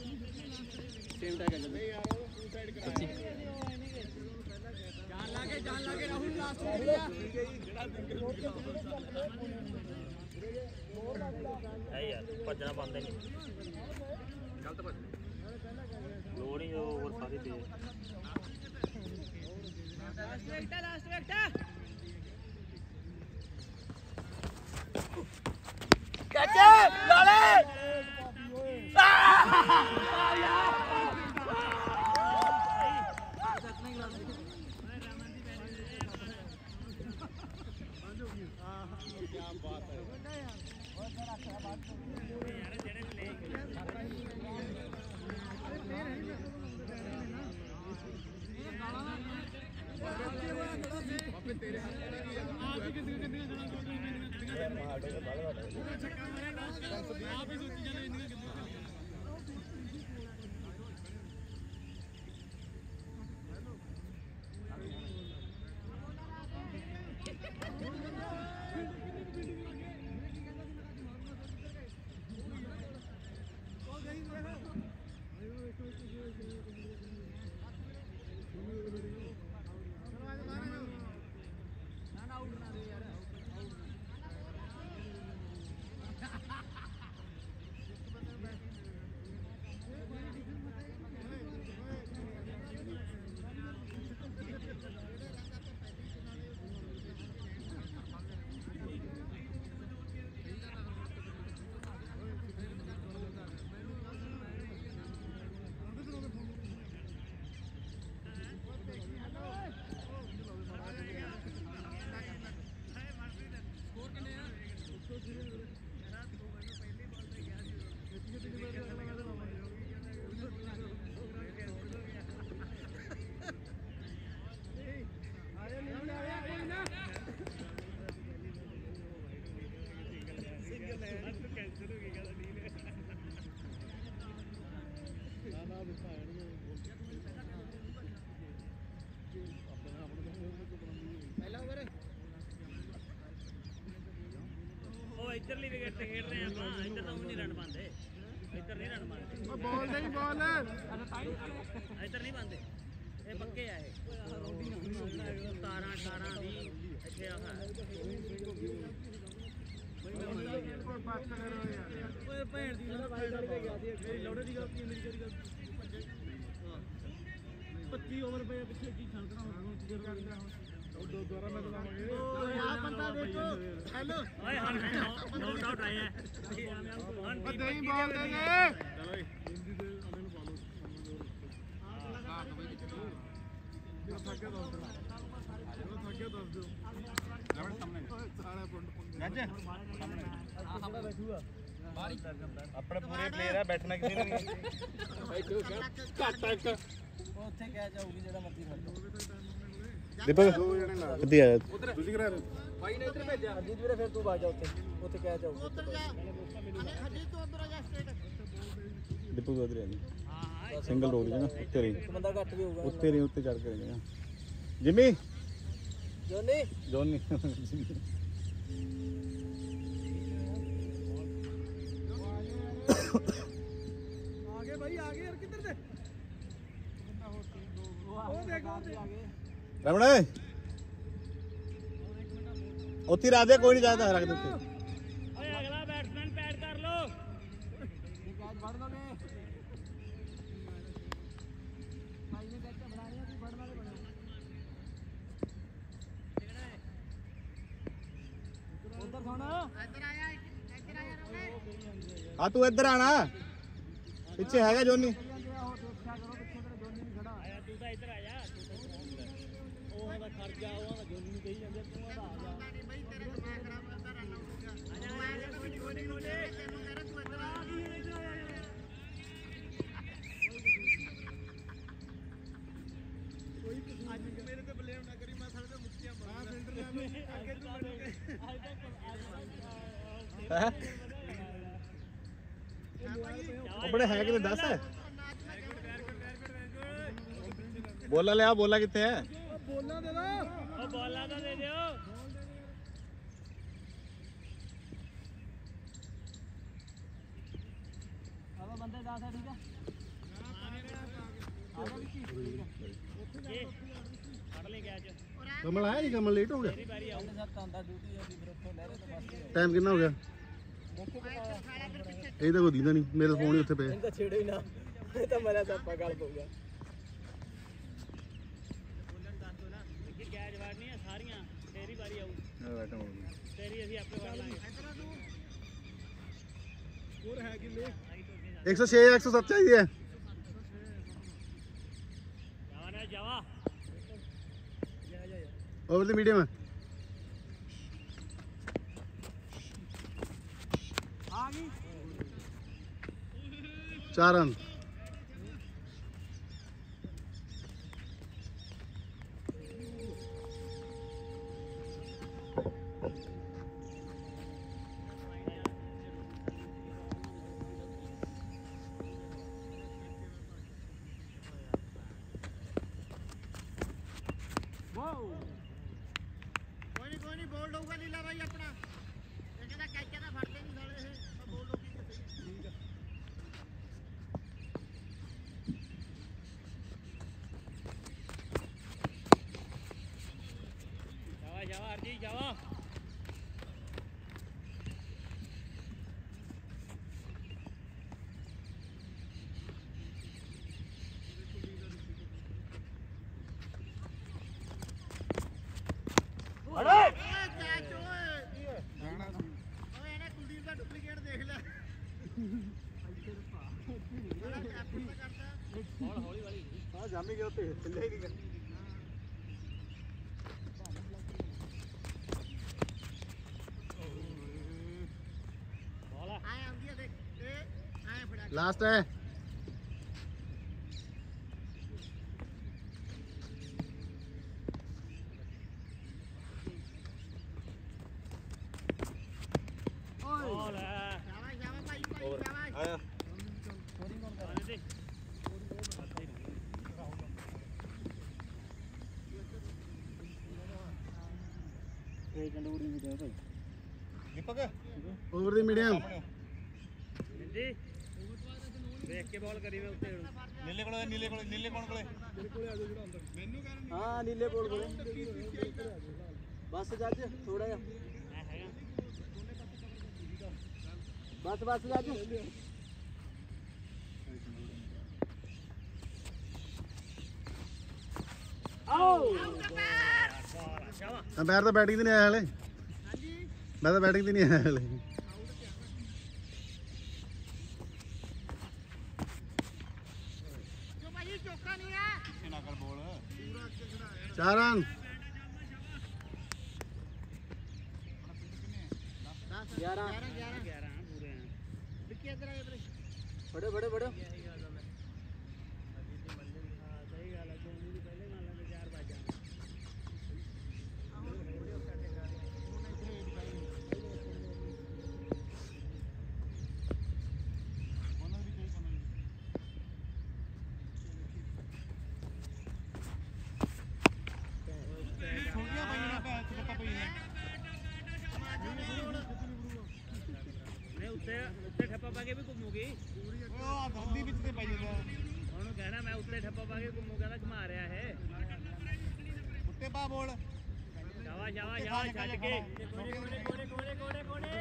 जान लागे राहुल लास्ट में गया है यार भजना पाते नहीं गलत भज लोड़ ही ओवर सारी तेज लास्ट विकेट कैचे लाले इधरली विकेट पे खेल रहे हैं अपना इधर तो नहीं रन पाते इधर नहीं रन पाते बॉल नहीं बॉल इधर नहीं पाते ये पक्के है 17 18 20 ਇੱਥੇ ਆ ਹੈ ਓਏ ਭੈਣ ਦੀ ਨਾ ਵਾਈਡ ਕਰਕੇ ਗਿਆ ਸੀ ਮੇਰੀ ਲੋੜੇ ਦੀ ਗਲਤੀ ਮੇਰੀ ਕਿਹੜੀ ਗਲਤੀ 25 ਓਵਰ ਪਏ ਪਿੱਛੇ ਕੀ ਛੱਡਣਾ ਹੁਣ ਜਿਗਰ ਕਰਦਾ ਹੁਣ दोबारा मैं चलाऊंगा ओ यार बंदा देखो हेलो ओए हन नो डाउट आया है नहीं बॉल देंगे चलो हिंदी दे अनिल फॉलो हां थके दो सामने सारे पंड सामने बैठूगा अपने पूरे प्लेयर है बैठना किसी ने नहीं बैठो घट तक ਉੱਥੇ ਕਹਿ ਜਾਊਗੀ ਜਿਹੜਾ ਮਰਜ਼ੀ ਕਰ ਦੀਪਕ ਕਿੱਥੇ ਆਇਆ ਤੁਸੀਂ ਕਰਾ ਰਹੇ ਭਾਈ ਨੇ ਇੱਧਰ ਭੇਜਿਆ ਅਜੀਤ ਵੀਰੇ ਫਿਰ ਤੂੰ ਬਾਜ ਜਾ ਉੱਥੇ ਕਹਿ ਜਾਊ ਉੱਧਰ ਜਾ ਹਜੀਤ ਤੂੰ ਉੱਧਰ ਜਾ ਸਟੇਟ ਦੀਪਕ ਉਧਰ ਆ ਜੀ ਸਿੰਗਲ ਰੋਡ ਹੈ ਨਾ ਉੱਤੇ ਰਹੀ ਇੱਕ ਬੰਦਾ ਘੱਟ ਵੀ ਹੋਊਗਾ ਉੱਤੇ ਰਹੀ ਉੱਤੇ ਚੜ ਕੇ ਰਹੇਗਾ ਜਿਮੀ ਜੋਨੀ ਜੋਨੀ ਆਗੇ ਭਾਈ ਆਗੇ ਯਾਰ ਕਿੱਧਰ ਤੇ ਉਹ ਦੇਖੋ ਰਮਣ ਉੱਥੇ ਰਾਦੇ ਕੋਈ ਨਹੀਂ ਜਾਂਦਾ ਰੱਖ ਦੇ ਉੱਤੇ ਓਏ ਅਗਲਾ ਬੈਟਸਮੈਨ ਪੈਡ ਕਰ ਲੋ ਕੈਚ ਫੜ ਲੋਗੇ ਭਾਈ ਨੇ ਕੈਚ ਬਣਾਣੀ ਸੀ ਫੜਨ ਵਾਲੇ ਬਣੇ ਉਧਰ ਸੁਣ ਇੱਧਰ ਆਇਆ ਆ ਤੂੰ ਇੱਧਰ ਆਣਾ ਪਿੱਛੇ ਹੈਗਾ ਜੋਨੀ ਆਇਆ ਤੂੰ ਤਾਂ ਇੱਧਰ ਆ ਜਾ ਉਹ ਉਹਦਾ ਖਰਚਾ ਉਹ ਉਹਦਾ ਜੋਨੀ ਨੂੰ ਕਹੀ ਜਾਂਦੇ ਤੂੰ ਉਹਦਾ ਆ ਜਾ ਮੇਰੇ ਤੇ ਬਲੇਮ ਨਾ ਕਰੀ ਮੈਂ ਸਾਡੇ ਮੁੱਕੀਆਂ ਮਾਰਾਂ ਫਿਲਟਰ ਲੈ ਲਓ ਅੱਗੇ ਤੂੰ ਆਪਣੇ ਹੈ ਕਿਤੇ ਦੱਸ ਬੋਲਾ ਲਿਆ ਬੋਲਾ ਕਿੱਥੇ ਹੈ ਬੋਲਾਂ ਦੇ ਦੋ ਉਹ ਬੋਲਾਂ ਤਾਂ ਦੇ ਦਿਓ ਆਵਾ ਬੰਦੇ 10 ਆ ਠੀਕ ਆ ਫੜ ਲੈ ਕੈਚ ਕਮਲ ਆਇਆ ਨਹੀਂ ਕਮਲ ਲੇਟ ਹੋ ਗਿਆ ਵਾਰੀ ਆਉ ਸਰ ਤਾਂ ਦਾ ਡਿਊਟੀ ਹੈ ਫਿਰ ਉੱਥੋਂ ਲਹਿਰੇ ਤੋਂ ਬਸ ਟਾਈਮ ਕਿੰਨਾ ਹੋ ਗਿਆ ਇਹ ਤਾਂ ਕੋਈ ਦੀਦਾ ਨਹੀਂ ਮੇਰਾ ਫੋਨ ਹੀ ਉੱਥੇ ਪਿਆ ਇਹਨੂੰ ਤਾਂ ਛੇੜੋ ਹੀ ਨਾ ਇਹ ਤਾਂ ਮੇਰਾ ਸੱਪਾ ਗਲ ਪਊਗਾ ਕਿ ਕੈਚ ਵਾੜਨੀ ਆ ਸਾਰੀਆਂ ਤੇਰੀ ਵਾਰੀ ਆਉ ਤੇਰੀ ਅਸੀਂ ਆਪੇ ਵਾੜ ਲਾਂਗੇ ਹੋਰ ਹੈ ਕਿੰਨੇ 106 107 ਚਾਹੀਦੀ ਹੈ ਜਾਵਾ ਨਾ ਜਾਵਾ ਓਵਰ ਦੀ ਮੀਡੀਅਮ ਆ ਗਈ 4 ਰਨ ਕੋਈ ਨਹੀਂ ਬੋਲਡ ਹੋਊਗਾ ਲੀਲਾ ਬਾਈ ਆਪਣਾ ਇਹ ਕਹਿੰਦਾ ਕੈਚਾਂ ਦਾ ਫੜਦੇ ਨਹੀਂ ਸਾਲੇ ਇਹ ਬੋਲਡ ਹੋਊਗੀ ਤੇ ਸਹੀ ਠੀਕ ਆ ਜਾਵਾ ਜਾਵਾ ਅਰਜੀ ਜਾਵਾ ਕੈਚ ਓਏ ਓਏ ਇਹਨੇ ਕੁਲਦੀਪ ਦਾ ਡੁਪਲੀਕੇਟ ਦੇਖ ਲੈ ਬੜਾ ਕੈਪਟਨ ਕਰਦਾ ਹੌਲੀ ਵਾਲੀ ਹਾਂ ਜਾਮੀ ਗਿਆ ਉੱਤੇ ਚੱਲਿਆ ਹੀ ਨਹੀਂ ਬੋਲ ਆਏ ਆਉਂਦੀ ਆ ਦੇਖ ਇਹ ਆਏ ਫੜਾ ਲਾਸਟ ਹੈ ਬੋਲ ਜਾਵਾ ਜਾਵਾ ਭਾਈ ਭਾਈ ਜਾਵਾ ਆਇਆ ਆਨੇ ਦੇ ਇਹ ਕੰਡੂੜੀ ਵੀ ਦੇ ਭਾਈ ਦੀਪਕ ਓਵਰ ਦੀ ਮੀਡੀਅਮ ਜੀ ਦੇਖ ਕੇ ਬੋਲ ਕਰੀ ਮੈਂ ਉੱਤੇ ਨੀਲੇ ਕੋਲੇ ਨੀਲੇ ਕੌਣ ਕੋਲੇ ਹਾਂ ਨੀਲੇ ਬੋਲ ਕੋਲੇ ਬਸ ਜੱਜ ਥੋੜਾ ਜਿਹਾ ਹੈਗਾ ਬਸ ਬਸ ਜੱਜ ਆਓ ਜਾਵਾ ਅੰਪਾਇਰ ਤਾਂ ਬੈਟਿੰਗ ਤੇ ਨਹੀਂ ਆਇਆ ਹਲੇ ਮੈਂ ਤਾਂ ਬੈਟਿੰਗ ਤੇ ਨਹੀਂ ਆਇਆ ਹਲੇ ਜੋ ਭਾਈ ਚੌਕਾ ਨਹੀਂ ਆ 4 ਰਨ 11 11 ਪੂਰੇ ਆ ਵਿੱਕੀ ਇੱਧਰ ਆ ਇੱਧਰ ਫੜੋ ਫੜੋ ਫੜੋ ਸਹੀ ਗੱਲ ਹੈ ਜੋਨੀ ਦੀ ਪਹਿਲੇ ਨਾਲ ਦੇ 4 ਵੱਜ ਜਾਣਾ ਕੇ ਵੀ ਘੁੰਮੂਗੀ ਉਹ ਆ ਦੰਦੀ ਵਿੱਚ ਤੇ ਪਈ ਜਾਂਦਾ ਉਹਨੂੰ ਕਹਿਣਾ ਮੈਂ ਉੱਤੇ ਠੱਪਾ ਪਾ ਕੇ ਘੁੰਮੂ ਕਹਿੰਦਾ ਘੁਮਾ ਰਿਹਾ ਇਹ ਉੱਤੇ ਪਾ ਬੋਲ ਸ਼ਾਬਾਸ਼ ਸ਼ਾਬਾਸ਼ ਸ਼ਾਬਾਸ਼ ਛੱਡ ਕੇ ਕੋੜੇ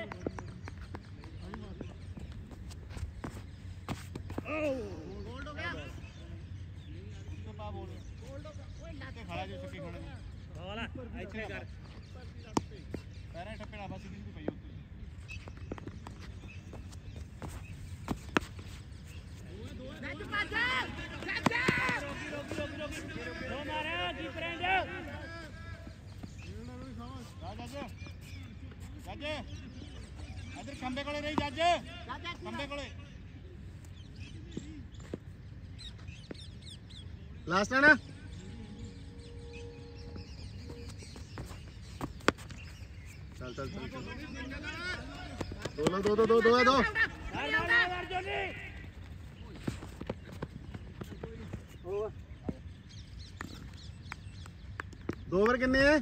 ਗੋਲਡ ਹੋ ਗਿਆ ਉੱਤੇ ਪਾ ਬੋਲ ਗੋਲਡ ਹੋ ਗਿਆ ਓਏ ਲੱਤ ਖੜਾ ਜੋ ਸੱਕੀ ਖੜਾ ਬੋਲ ਇੱਥੇ ਕਰ ਪੈਰਾਂ ਠੱਪੇ ਨਾ ਬਸ ਸਿੱਧੀ ਪਈ ਉੱਤੇ ਦੋ ਮਾਰਿਆ ਕੀ ਫਰੈਂਡ ਜੱਜ ਇਧਰ ਖੰਬੇ ਕੋਲੇ ਰਹੀ ਜੱਜ ਖੰਬੇ ਕੋਲੇ ਲਾਸਟ ਹੈ ਨਾ ਚੱਲ ਚੱਲ ਚੱਲ ਦੋ ਦੋ ਓਵਰ ਕਿੰਨੇ ਹੈ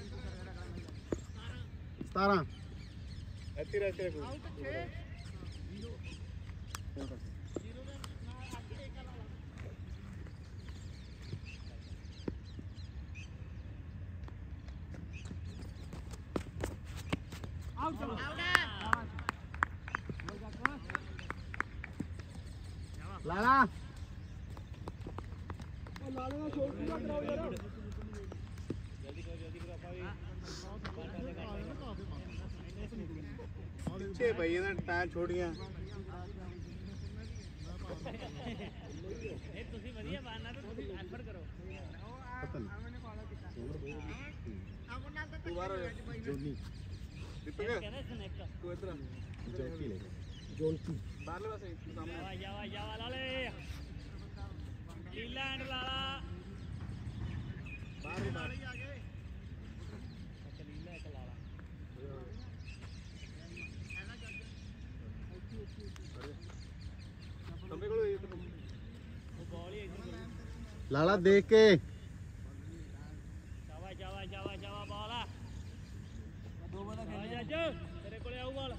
17 ਇੱਥੇ ਰਹਿ ਲਾਲਾ ਪਿੱਛੇ ਪਈ ਇਹਨਾਂ ਟਾਇਰ ਛੋਟੀਆਂ ਇਹ ਤੁਸੀਂ ਵਧੀਆ ਬਾਨਾ ਤੇ ਤੁਸੀਂ ਐਫਰਟ ਕਰੋ ਤੂੰ ਬਾਹਰ ਹੋ ਜਾ ਜੋਨੀ ਦੀਪਕ ਕਹਿੰਦੇ ਸਨੈਕ ਤੂੰ ਇਧਰ ਜੋਲਕੀ ਲੈ ਜੋਲਕੀ ਬਾਹਰਲੇ ਪਾਸੇ ਸਾਹਮਣੇ ਜਾਵਾ ਲਾਲੇ ਲੀਲਾ ਐਂਡ ਲਾਲਾ ਬਾਹਰ ਹੀ ਬਾਹਰ ਇੱਕ ਲੀਲਾ ਇੱਕ ਲਾਲਾ ਖੰਬੇ ਕੋਲ ਉਹ ਬਾਲ ਹੀ ਇੱਧਰ ਲਾਲਾ ਦੇਖ ਕੇ ਜਾਵਾ ਬਾਲ ਆ ਦੋ ਬੰਦਾ ਖੇਡ ਜੱਜ ਤੇਰੇ ਕੋਲੇ ਆਊ ਬਾਲ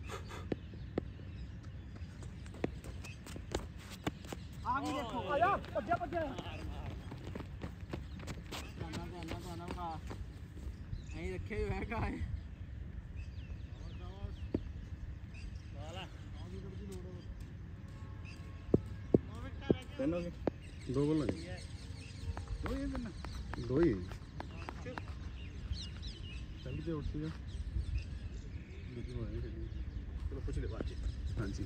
ਆ ਗਈ ਦੇਖੋ ਆ ਜਾ ਭੱਜਿਆ ਐਂ ਰੱਖੇ ਹੋਇਆ ਹੈਗਾ ਬਾਲ ਆ ਤੈਨੂੰ ਦੋ ਬੋਲ ਲਗੇ ਦੋ ਹੀ ਚੱਲ ਤੇ ਉੱਠ ਗਿਆ ਦੇਖੋ ਹੋਇਆ ਚਲੋ ਪੁੱਛ ਲੈ ਬਾਅਦ ਚ ਹਾਂਜੀ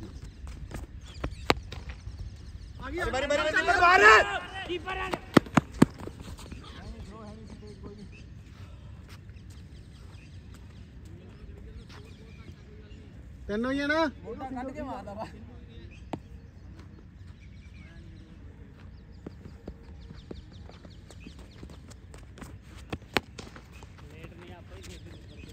ਆ ਗਿਆ ਬਾਰੇ ਕੀਪਰ ਆ ਤੈਨੂੰ ਹੀ ਹੈ ਨਾ ਮੋਢਾ ਕੱਢ ਕੇ ਮਾਰਦਾ ਵਾ ਲੇਟ ਨਹੀਂ ਆਪਾਂ ਹੀ ਖੇਡ ਕਰਦੇ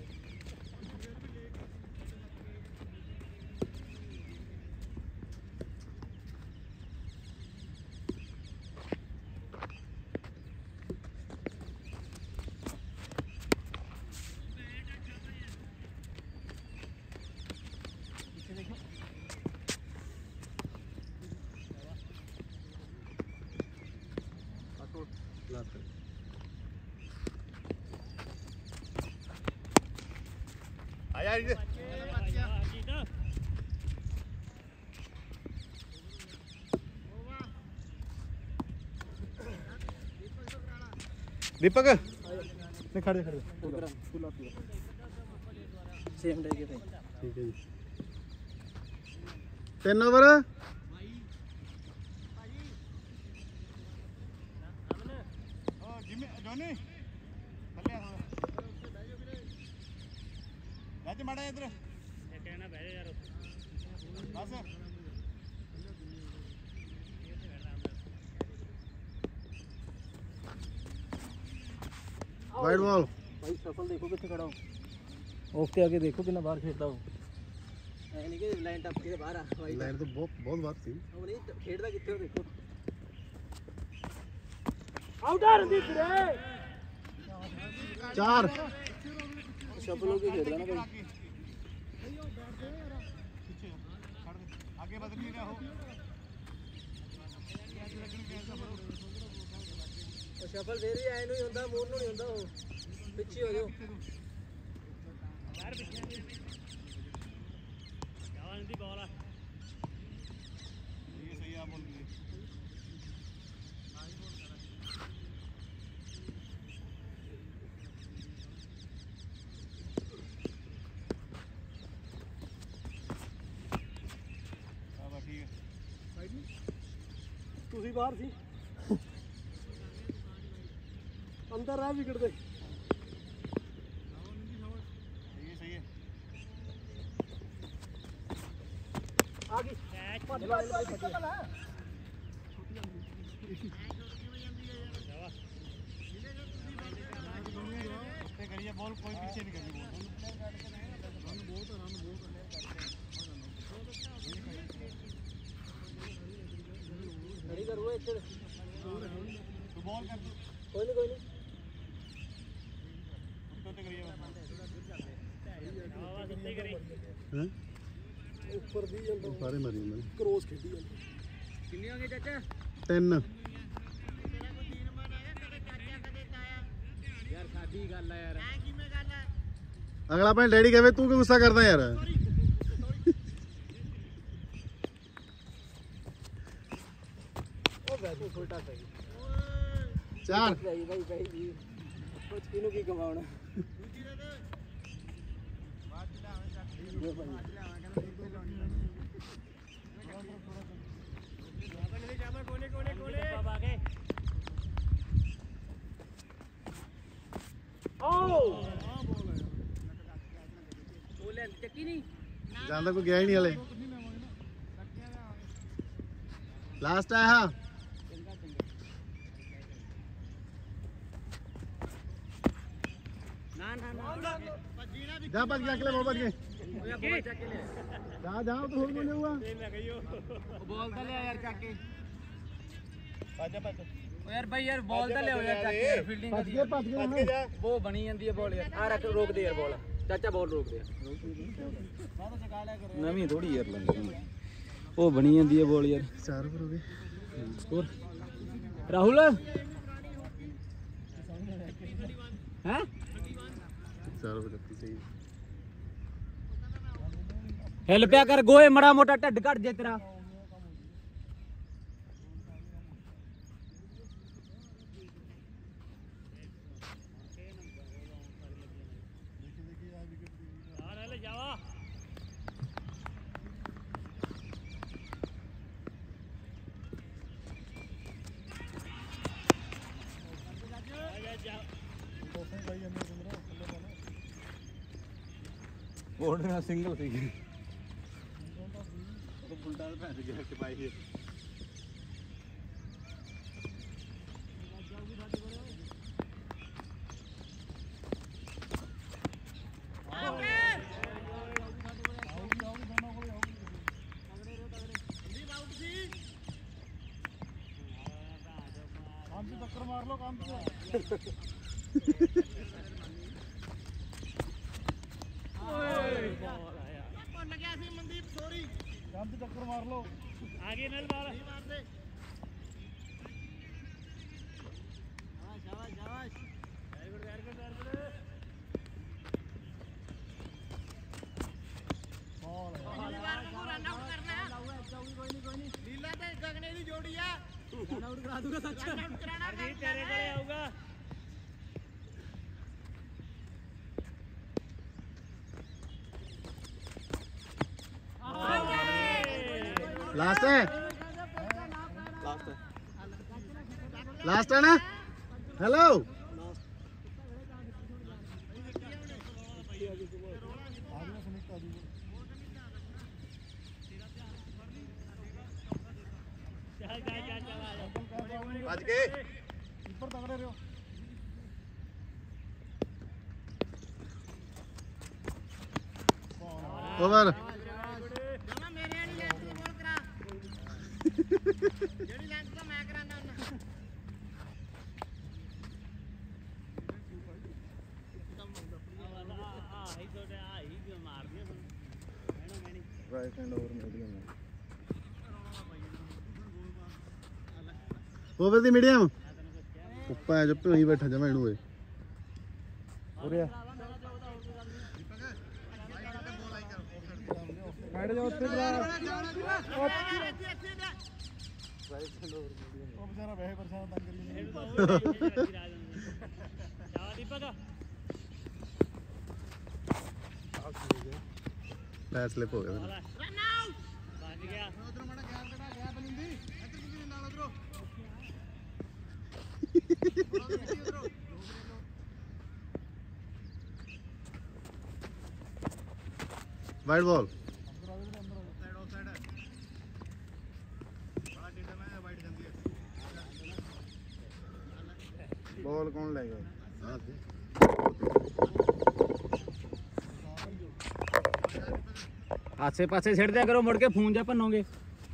ਆਇਆ ਜੀ ਦੀਪਕ ਨੇ ਖੜ ਜਾ ਪੂਰਾ ਸੇਮ ਡੇ ਕੇ ਭਾਈ ਠੀਕ ਹੈ ਜੀ 3 ਓਵਰ ਜੋਨੀ ਥੱਲੇ ਆ ਰਾਜ ਮਾੜਾ ਇਧਰ ਇਹ ਕਹਿਣਾ ਬਹਿ ਯਾਰ ਬਸ ਵਾਈਡ ਬਾਲ ਭਾਈ ਸਫਲ ਦੇਖੋ ਕਿੱਥੇ ਖੜਾ ਹੋ ਓਕੇ ਆਗੇ ਦੇਖੋ ਕਿੰਨਾ ਬਾਹਰ ਖੇਡਦਾ ਹੋ ਐ ਨਹੀਂ ਕਿ ਲਾਈਨ ਟੱਪ ਕੇ ਬਾਹਰ ਆ ਲਾਈਨ ਤੋਂ ਬਹੁਤ ਬਾਤ ਸੀ ਉਹ ਨਹੀਂ ਖੇਡਦਾ ਕਿੱਥੇ ਹੋ ਦੇਖੋ ਆਊਟਰ ਰਣਦੀਪ ਵੀਰੇ 4 ਸ਼ਬਲ ਹੋ ਕੇ ਖੇਡਦਾ ਨਾ ਭਾਈ ਅੱਗੇ ਬਦਲ ਨਹੀਂ ਰਿਹਾ ਉਹ ਸ਼ਫਲ ਫੇਰ ਵੀ ਐ ਨੂੰ ਹੀ ਹੁੰਦਾ, ਮੂੰਹ ਨੂੰ ਨਹੀਂ ਹੁੰਦਾ, ਉਹ ਪਿੱਛੇ ਹੋ ਜਾਓ। ਯਾਰ ਪਿੱਛੇ ਜਾਵਾਂ ਦੀ ਬਾਲ ਆ ਇਹ ਸਹੀ ਆ ਬੋਲ ਗਈ ਤੁਸੀਂ ਬਾਹਰ ਸੀ ਅੰਦਰ ਆ ਵਿਗੜਦੇ ਸਹੀ ਹੈ ਆ ਗਈ ਭੱਜ करिए बॉल कोई पीछे नहीं करनी ਖੜੀ ਕਰੋ ਇੱਥੇ तो बॉल कर दो ਕੋਈ ਨਹੀਂ तो करिए ਹੈ ਉੱਪਰ ਦੀ ਜਾਂਦਾ ਸਾਰੇ ਮਾਰੀ ਜਾਂਦੇ ਕ੍ਰੋਸ ਖੇਡੀ ਜਾਂਦੇ ਕਿੰਨੇ ਹੋ ਗਏ ਚਾਚਾ 3 ਯਾਰ ਸਾਡੀ ਗੱਲ ਆ ਯਾਰ ਕਿਵੇਂ ਗੱਲ ਆ ਅਗਲਾ ਆਪਣੇ ਡੈਡੀ ਕਹੇ ਤੂੰ ਕਿਉਂ ਗੁੱਸਾ ਕਰਦਾ ਯਾਰ ਉਹ ਵੈਸੇ ਫੁਲਟਾ ਸਹੀ 4 ਭਾਈ ਜੀ ਕੁਝ ਕਿਨੂੰ ਕੀ ਕਮਾਉਣਾ ਚੱਕੀ ਨਹੀਂ ਜਾਂਦਾ ਕੋਈ ਗਿਆ ਹੀ ਨਹੀਂ ਹਲੇ ਲਾਸਟ ਆਇਆ ਹਾਂ ਨਾ ਜਾ ਭੱਜ ਗਿਆ ਅਗਲੇ ਬੋਲ ਭੱਜ ਗਏ ਬੋਲ ਚੱਕ ਕੇ ਲੈ ਜਾ ਤੂੰ ਹੋਰ ਬੋਲ ਜਾਊਗਾ ਉਹ ਬੋਲ ਤਾਂ ਲਿਆ ਯਾਰ ਚੱਕ ਕੇ आजा पास ਓ ਯਾਰ ਬਾਈ ਯਾਰ ਬੋਲ ਤਾਂ ਲਿਓ ਯਾਰ ਚੱਕ ਕੇ ਫੀਲਡਿੰਗ ਭੱਜ ਗਏ ਹੁਣ। ਉਹ ਬਣੀ ਜਾਂਦੀ ਹੈ ਬੋਲ ਯਾਰ ਆ ਰੱਖ ਰੋਕ ਦੇ ਯਾਰ ਬੋਲ ਚਾਚਾ ਬੋਲ ਰੋਕ ਦੇ ਨਵੀਂ ਥੋੜੀ ਯਾਰ ਲੰਗੀ ਉਹ ਬਣੀ ਜਾਂਦੀ ਹੈ ਬੋਲ ਯਾਰ 4 ਪਰ ਹੋ ਗਏ ਸਕੋਰ ਰਾਹੁਲ ਹੈ 4 ਪਰ ਸਹੀ ਹਿੱਲ ਪਿਆ ਕਰ ਗੋਏ ਮੜਾ ਮੋਟਾ ਢੱਡ ਘੜ ਜੇ ਤੇਰਾ ਬੋਰਡ ਨਾਲ ਸਿੰਗਲ ਸੀ तो फुलटा भैंस गिर के पाई है टक्कर मार लो काम से टक्कर मार लो आगे नल बाल मार दे शाबाश शाबाश वेरी गुड रन आउट करना कोई नहीं लीला ते गगने दी जोड़ी है रन आउट करा दूंगा सच रन आउट कराना तेरे कोले आऊगा लास्ट है लास्ट है ना हेलो आज के ऊपर तगड़े रहो ओवर ਜਿਹੜੀ ਲੈਂਥ ਤੋਂ ਮੈਂ ਕਰਾਂਦਾ ਉਹਨਾਂ राइट हैंड ओवर मीडियम है ओवर दी मीडियम पप्पा जो वहीं बैठा जमा इनू ਓਏ ਉਰੇ बैठ जाओ उत्ते भरा ਉਹ बेचारा वैसे परेशान तंग करी ਜਾ ਦੀਪਕ ਪੈਰ ਸਲਿਪ ਹੋ ਗਿਆ ਬਚ ਗਿਆ ਉਧਰ ਮੜਾ ਗੈਪ ਕਢਾ ਗੈਪ ਨਿੰਦੀ ਇੱਧਰ ਕਿਵੇਂ ਨਾਲ ਉਧਰੋਂ ਵਾਈਡ ਬਾਲ बॉल कौन ले गया आसे पासे छेड़ दिया करो मुड़ के फोन जा भनोगे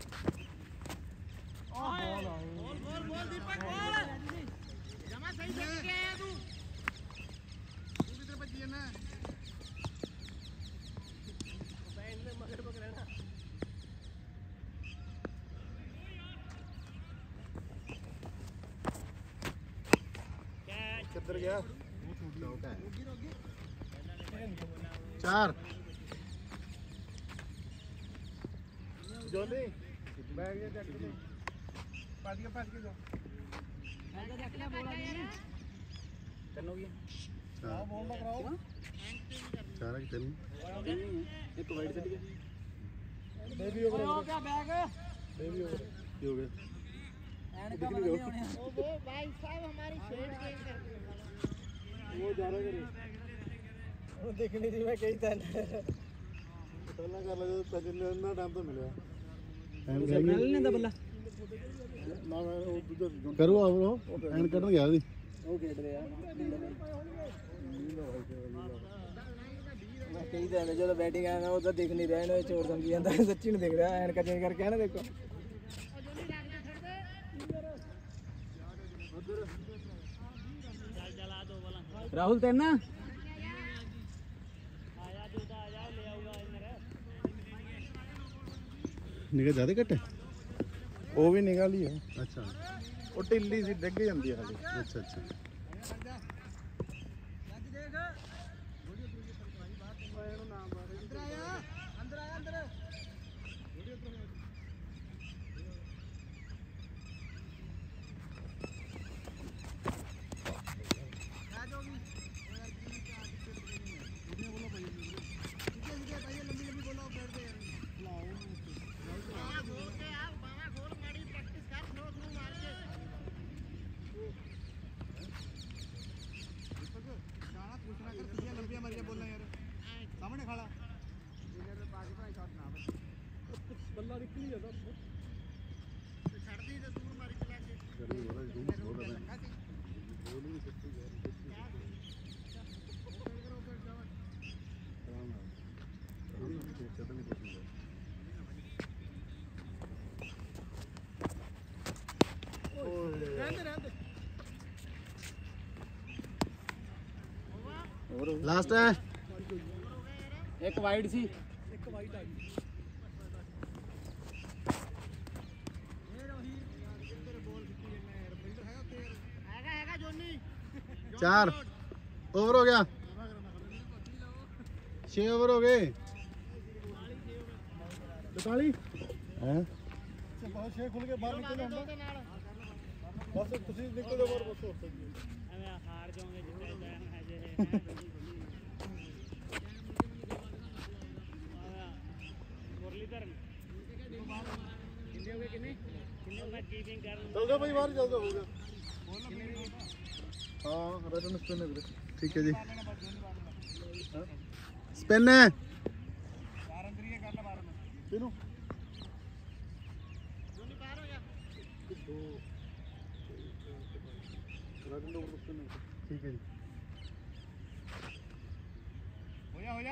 किधर गया 4 जोनी बैग ये चेक कर पास के जा आओ बॉल ना कराओ 4 की 3 एक वाइड चली गया बेबी ओवर हो गया बैग बेबी ओवर हो गया वो भाई साहब हमारी शेड चेंज कर वो जा रहा करे वो देखनी थी मैं कही था पहला कर लगा पैसे लेना टाइम तो मिला नहीं था बल्ला ना मैं वो दूसरा करो अब एंड कटन गया दी वो खेल रहे यार मैं कही था जो बैटिंग आया मैं वो तो देख नहीं रहा है चोर समझी जाता है सच्ची नहीं देख रहा है एंड का चेंज करके है ना देखो राहुल तेना निगाह ज्यादा कट है वो भी निकाल ही है अच्छा वो टिल्ली सी डिग जाती है खाली अच्छा अच्छा सामने खड़ा बल्ला निकली जाता छड़ दी तो तू मारी चला के लास्ट है एक वाइड सी एक वाइट आ गई 4 ओवर हो गया 6 ओवर हो गए 44 हैं बहुत 6 खुल के बाहर निकले हम बस ਤੁਸੀਂ ਨਿਕਲ ਜਾਓ ਬਾਹਰ ਬਸ ਐਵੇਂ ਹਾਰ ਜਾਓਗੇ ਜਿੱਤੇ ਜਾਣ ਹਜੇ ਮੁਰਲੀਧਰਨ ਕਿੰਨੇ ਹੋ ਗਏ ਕਿੰਨੇ ਮੈਂ ਕੀਪਿੰਗ ਕਰ ਚਲ ਜਾ ਭਾਈ ਬਾਹਰ ਚੱਲ ਜਾ ਹੋ ਗਿਆ ਹਾਂ ਰਟਨ ਸਪਿਨ ਹੈ ठीक है जी स्पिन है ਬਾਹਰ ਅੰਦਰੀਏ ਕਰ ਲੈ ਬਾਹਰ ਨੂੰ ਕਿਨੂੰ ਜੋਨੀ ਬਾਹਰ ਹੋ ਜਾ ਰਟਨ ਦਾ ਸਪਿਨ ठीक है जी हो जा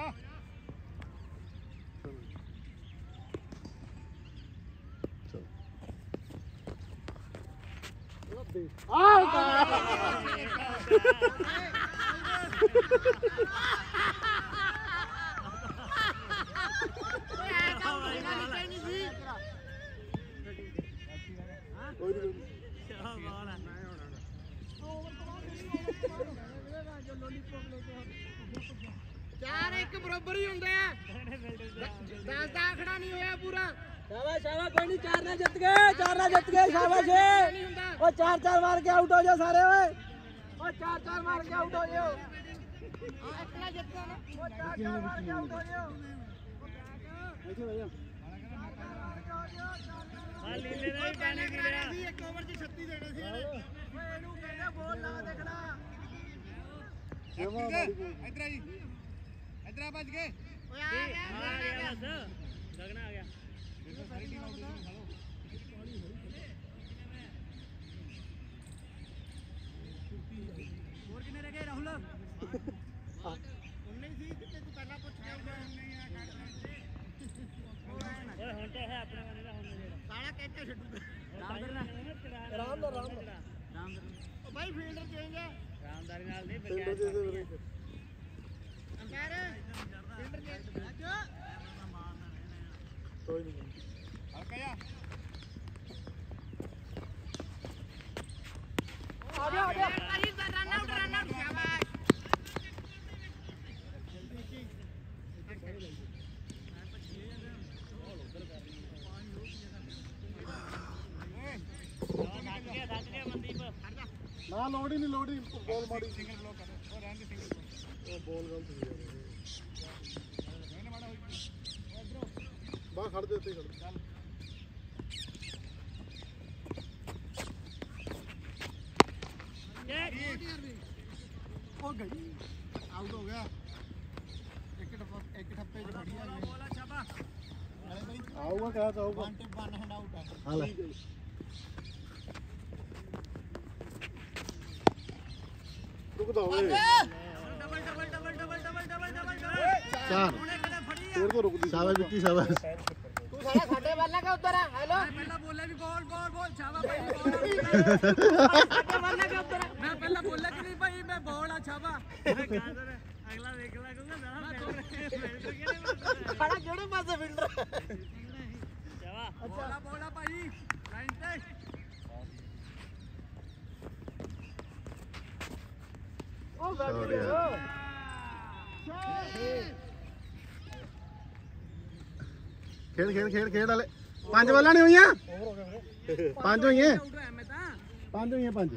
ਚਾਰ ਇੱਕ ਬਰਾਬਰ ਹੀ ਹੁੰਦੇ ਆ 10 ਦਾ ਆਖੜਾ ਨਹੀਂ ਹੋਇਆ ਪੂਰਾ ਸ਼ਾਬਾਸ਼ ਸ਼ਾਬਾਸ਼ ਕੋਈ ਨਹੀਂ ਚਾਰ ਨਾਲ ਜਿੱਤ ਗਏ ਸ਼ਾਬਾਸ਼ ਉਹ ਚਾਰ ਚਾਰ ਮਾਰ ਕੇ ਆਊਟ ਹੋ ਜਾਓ ਸਾਰੇ ਓਏ ਉਹ ਚਾਰ ਚਾਰ ਮਾਰ ਕੇ ਆਊਟ ਹੋ ਜਾਓ ਇਕਲਾ ਜਿੱਤਦਾ ਨਾ ਉਹ ਚਾਰ ਚਾਰ ਮਾਰ ਕੇ ਆਊਟ ਹੋ ਜਾਓ ਲੀਲੇ ਦਾ ਵੀ ਪਾਣੀ ਪੀ ਲਿਆ ਇੱਕ ਓਵਰ 'ਚ 36 ਦੇਣੇ ਸੀ ਇਹਨੇ ਓਏ ਇਹਨੂੰ ਕਹਿੰਦੇ ਬੋਲ ਨਾ ਦੇਖਣਾ ਇਧਰ ਆ ਜੀ ਇਧਰ ਆ ਭੱਜ ਗਏ ਓਏ ਆ ਗਿਆ ਬਸ ਗਗਨਾ ਆ ਗਿਆ ਹੋਰ ਕਿੰਨੇ ਰਹਿ ਗਏ ਰਾਹੁਲ 19 ਸੀ ਤੇ ਤੂੰ ਪਹਿਲਾਂ ਪੁੱਛ ਗਿਆ ਓਏ ਹੁਣ ਤੇ ਹੈ ਆਪਣੇ ਵਾਲੇ ਦਾ ਹੁਣ ਜਿਹੜਾ ਸਾਲਾ ਕਹਿਤਾ ਛੱਡੂਗਾ ਰਾਮ ਦਾ ਉਹ ਬਾਈ ਫੀਲਡਰ ਚੇਂਜ ਹੈ ਰਾਮਦਾਰੀ ਨਾਲ ਨਹੀਂ ਬਗਿਆ ਅੰਪਾਇਰ ਫੀਲਡਰ ਚੇਂਜ ਕੋਈ ਨਹੀਂ ਹਲਕਾ ਜਾ ਆ ਗਿਆ ਰਨ ਆਊਟ ਸ਼ਾਬਾਸ਼ ਦੱਸ ਗਿਆ ਮਨਦੀਪ ਨਾ ਲੋੜ ਹੀ ਨਹੀਂ ਬੋਲ ਮਾੜੀ ਸਿੰਗਲ ਬਲੌਕ ਕਰ ਉਹ ਰਹਿਣ ਦੇ ਸਿੰਗਲ ਬਲੌਕ ਉਹ ਬੋਲ ਗਲਤ ਸੀ ਯਾਰ ਇਹਨੇ ਮਾੜਾ ਹੋਈ ਇਧਰੋਂ ਬਾਹਰ ਖੜ ਦੇ ਉੱਤੇ ਖੜ ਚੱਲ ਉਹ ਗਈ ਆਊਟ ਹੋ ਗਿਆ ਇੱਕ ਠੱਪੇ ਚ ਫੜੀ ਆ ਬੋਲਾ ਛਾਪਾ ਆਊਗਾ ਕਿਆ ਆਊਗਾ one tip one hand out ਹੈ ਹਾਂ ਲੈ ਰੁਕਦਾ ਓਏ ਡਬਲ ਚਾਰ ਹੁਣੇ ਕਦੇ ਫੜੀ ਆ ਤੇਰੇ ਤੋਂ ਰੁਕਦੀ ਸ਼ਾਬਾਸ਼ ਬਿੱਟੀ ਸ਼ਾਬਾਸ਼ ਤੂੰ ਸਾਲਾ ਸਾਡੇ ਵੱਲ ਲਗਾ ਉੱਧਰ ਆ ਹੈਲੋ ਪਹਿਲਾਂ ਬੋਲਿਆ ਵੀ ਬੋਲ ਛਾਵਾ ਭਾਈ ਸਾਡੇ ਵੱਲ ਲਗਾ ਉੱਧਰ ਆ ਮੈਂ ਪਹਿਲਾਂ ਬੋਲਿਆ ਕਿ ਨਹੀਂ ਭਾਈ ਮੈਂ ਬੋਲ ਆ ਛਾਵਾ ਅਗਲਾ ਦੇਖ ਲਾ ਕਹੂੰਗਾ ਨਾ ਸਾਡਾ ਕਿਹੜੇ ਪਾਸੇ ਫੀਲਡਰ ਜਾਵਾ ਬੋਲਾ ਭਾਈ ਲਾਈਨ ਤੇ ਉਹ ਖੇਡ ਵਾਲੇ ਪੰਜ ਬਾਲਾਂ ਨਹੀਂ ਹੋਈਆਂ ਪੰਜ ਹੋਈਆਂ ਆਊਟ ਹੋਇਆ ਮੈਂ ਤਾਂ ਪੰਜ ਹੋਈਆਂ ਪੰਜ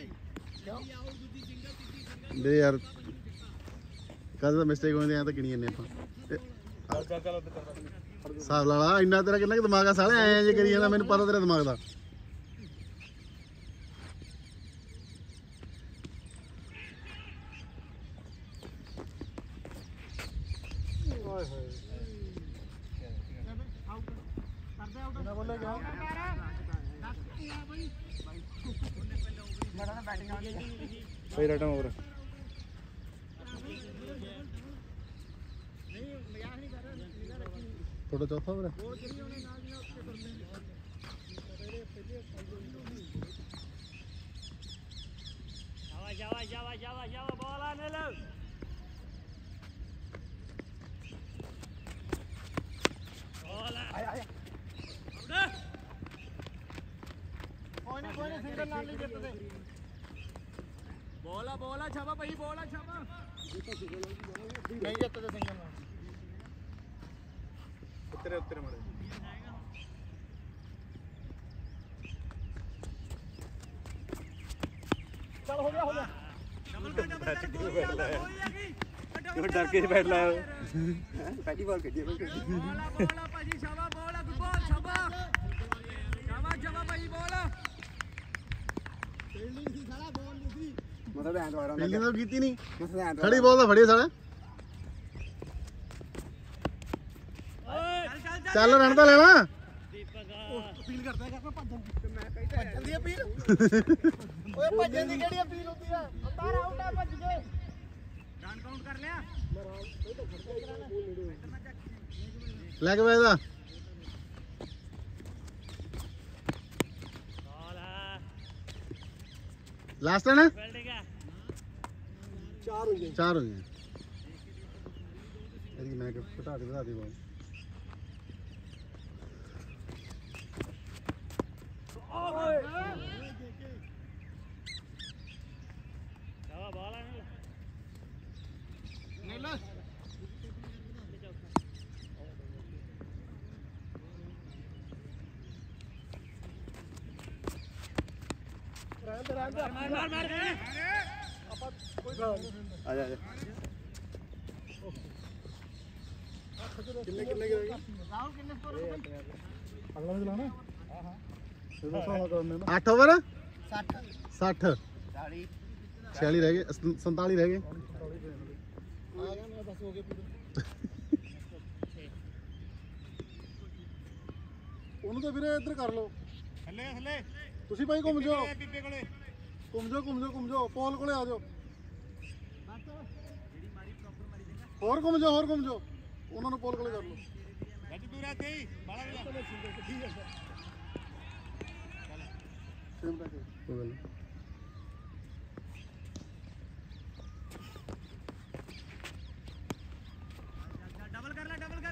ਦੇ ਯਾਰ ਕਦੇ ਤਾਂ ਮਿਸਟੇਕ ਹੁੰਦੀ ਆ ਤਾਂ ਕਿਣੀ ਜੰਨੇ ਆਪਾਂ ਚੱਲ ਹਿਸਾਬ ਲਾ ਲਾ ਇੰਨਾ ਤੇਰਾ ਕਿੰਨਾ ਕਿ ਦਿਮਾਗ ਆ ਸਾਲੇ ਐਂ ਜੇ ਕਰੀ ਜਾਂਦਾ ਮੈਨੂੰ ਪਤਾ ਤੇਰੇ ਦਿਮਾਗ ਦਾ ਸਹੀ ਰਟਮ ਹੋਰ ਥੋੜਾ ਚੌਥਾ ਹੋਰ ਜਾਵਾ ਬੋਲਾ ਨੇ ਲਓ ਕੋਈ ਨਹੀਂ ਸਿੰਗਲ ਨਾਲ ਨਹੀਂ ਜਿੱਤਦੇ ਬੋਲਾ ਛਾਵਾ ਭਾਈ ਬੋਲਾ ਛਾਵਾ ਨਹੀਂ ਜਿੱਤਦੇ ਸਿੰਗਲ ਨਾਲ ਉੱਤਰੇ ਮਾਰੇ ਚੱਲ ਹੋ ਗਿਆ ਕਿਉਂ ਡਰ ਕੇ ਬੈਠ ਲਾਇਆ ਪਹਿਲੀ ਬਾਲ ਕੱਢੀ ਬੋਲਾ ਭਾਜੀ ਛਾਵਾ ਬੋਲਾ ਗੁੱਡ ਬਾਲ ਛਾਵਾ ਭਾਈ ਬੋਲਾ ਫੀਲਡਿੰਗ ਸੀ ਸਾਲਾ ਬੋਲ ਨਹੀਂ ਸੀ ਮਤਲਬ ਐਂ ਦਵਾਰਾ ਫੀਲਡਿੰਗ ਤਾਂ ਕੀਤੀ ਨਹੀਂ ਮਸਲਾ ਐਂ ਖੜੀ ਬਾਲ ਤਾਂ ਫੜੀ ਸਾਲਾ ਚੱਲ ਰਨ ਤਾਂ ਲੈਣਾ ਅਪੀਲ ਕਰਦਾ ਹੈ ਕਿ ਭੱਜਣ ਦੀ ਮੈਂ ਕਹਿੰਦਾ ਭੱਜਣ ਦੀ ਅਪੀਲ ਓਏ ਭੱਜਣ ਦੀ ਕਿਹੜੀ ਅਪੀਲ ਹੁੰਦੀ ਆ ਅੰਦਰ ਆਊਟ ਆ ਭੱਜ ਗਏ ਰਨ ਕਾਊਂਟ ਕਰ ਲਿਆ ਲੈ ਕੇ ਬੈਠਦਾ ਲਾਸਟ ਹੈ ਨਾ ਬਿਲਡਿੰਗ ਆ ਚਾਰ ਹੋ ਗਏ ਇਹਦੀ ਮੈਂ ਕਿ ਵਧਾ ਦੇ ਬਾਲ ਆ ਜਾ ਕਿੰਨੇ ਕਿੰਨੇ ਗਿਰੇ ਰਾਹੁਲ ਕਿੰਨੇ ਸਕੋਰ ਅਗਲਾ ਵੀ ਚਲਾਣਾ ਹਾਂ ਹਾਂ ਇਹਦਾ ਸਾਲਾ ਕਰਨੇ ਨਾ 8 ਓਵਰ 60 40 46 ਰਹਿ ਗਏ 47 ਰਹਿ ਗਏ ਆ ਗਿਆ ਮੈਂ ਬਸ ਹੋ ਗਏ ਪੂਰੇ ਉਹਨੂੰ ਤਾਂ ਵੀਰੇ ਇੱਧਰ ਕਰ ਲਓ ਥੱਲੇ ਥੱਲੇ ਤੁਸੀਂ ਭਾਈ ਘੁੰਮ ਜਾਓ ਬੀਬੇ ਕੋਲੇ ਘੁੰਮ ਜਾਓ ਪੋਲ ਕੋਲੇ ਆ ਜਾਓ ਹੋਰ ਘੁੰਮ ਜਾਓ ਉਹਨਾਂ ਨੂੰ ਪੋਲ ਕੋਲੇ ਕਰ ਲਓ ਗੱਜ ਤੂੰ ਰਹਿ ਗਈ ਬਾਲਾ ਠੀਕ ਹੈ ਸੇਮ ਰੱਖ ਕੋਈ ਗੱਲ ਡਬਲ ਕਰ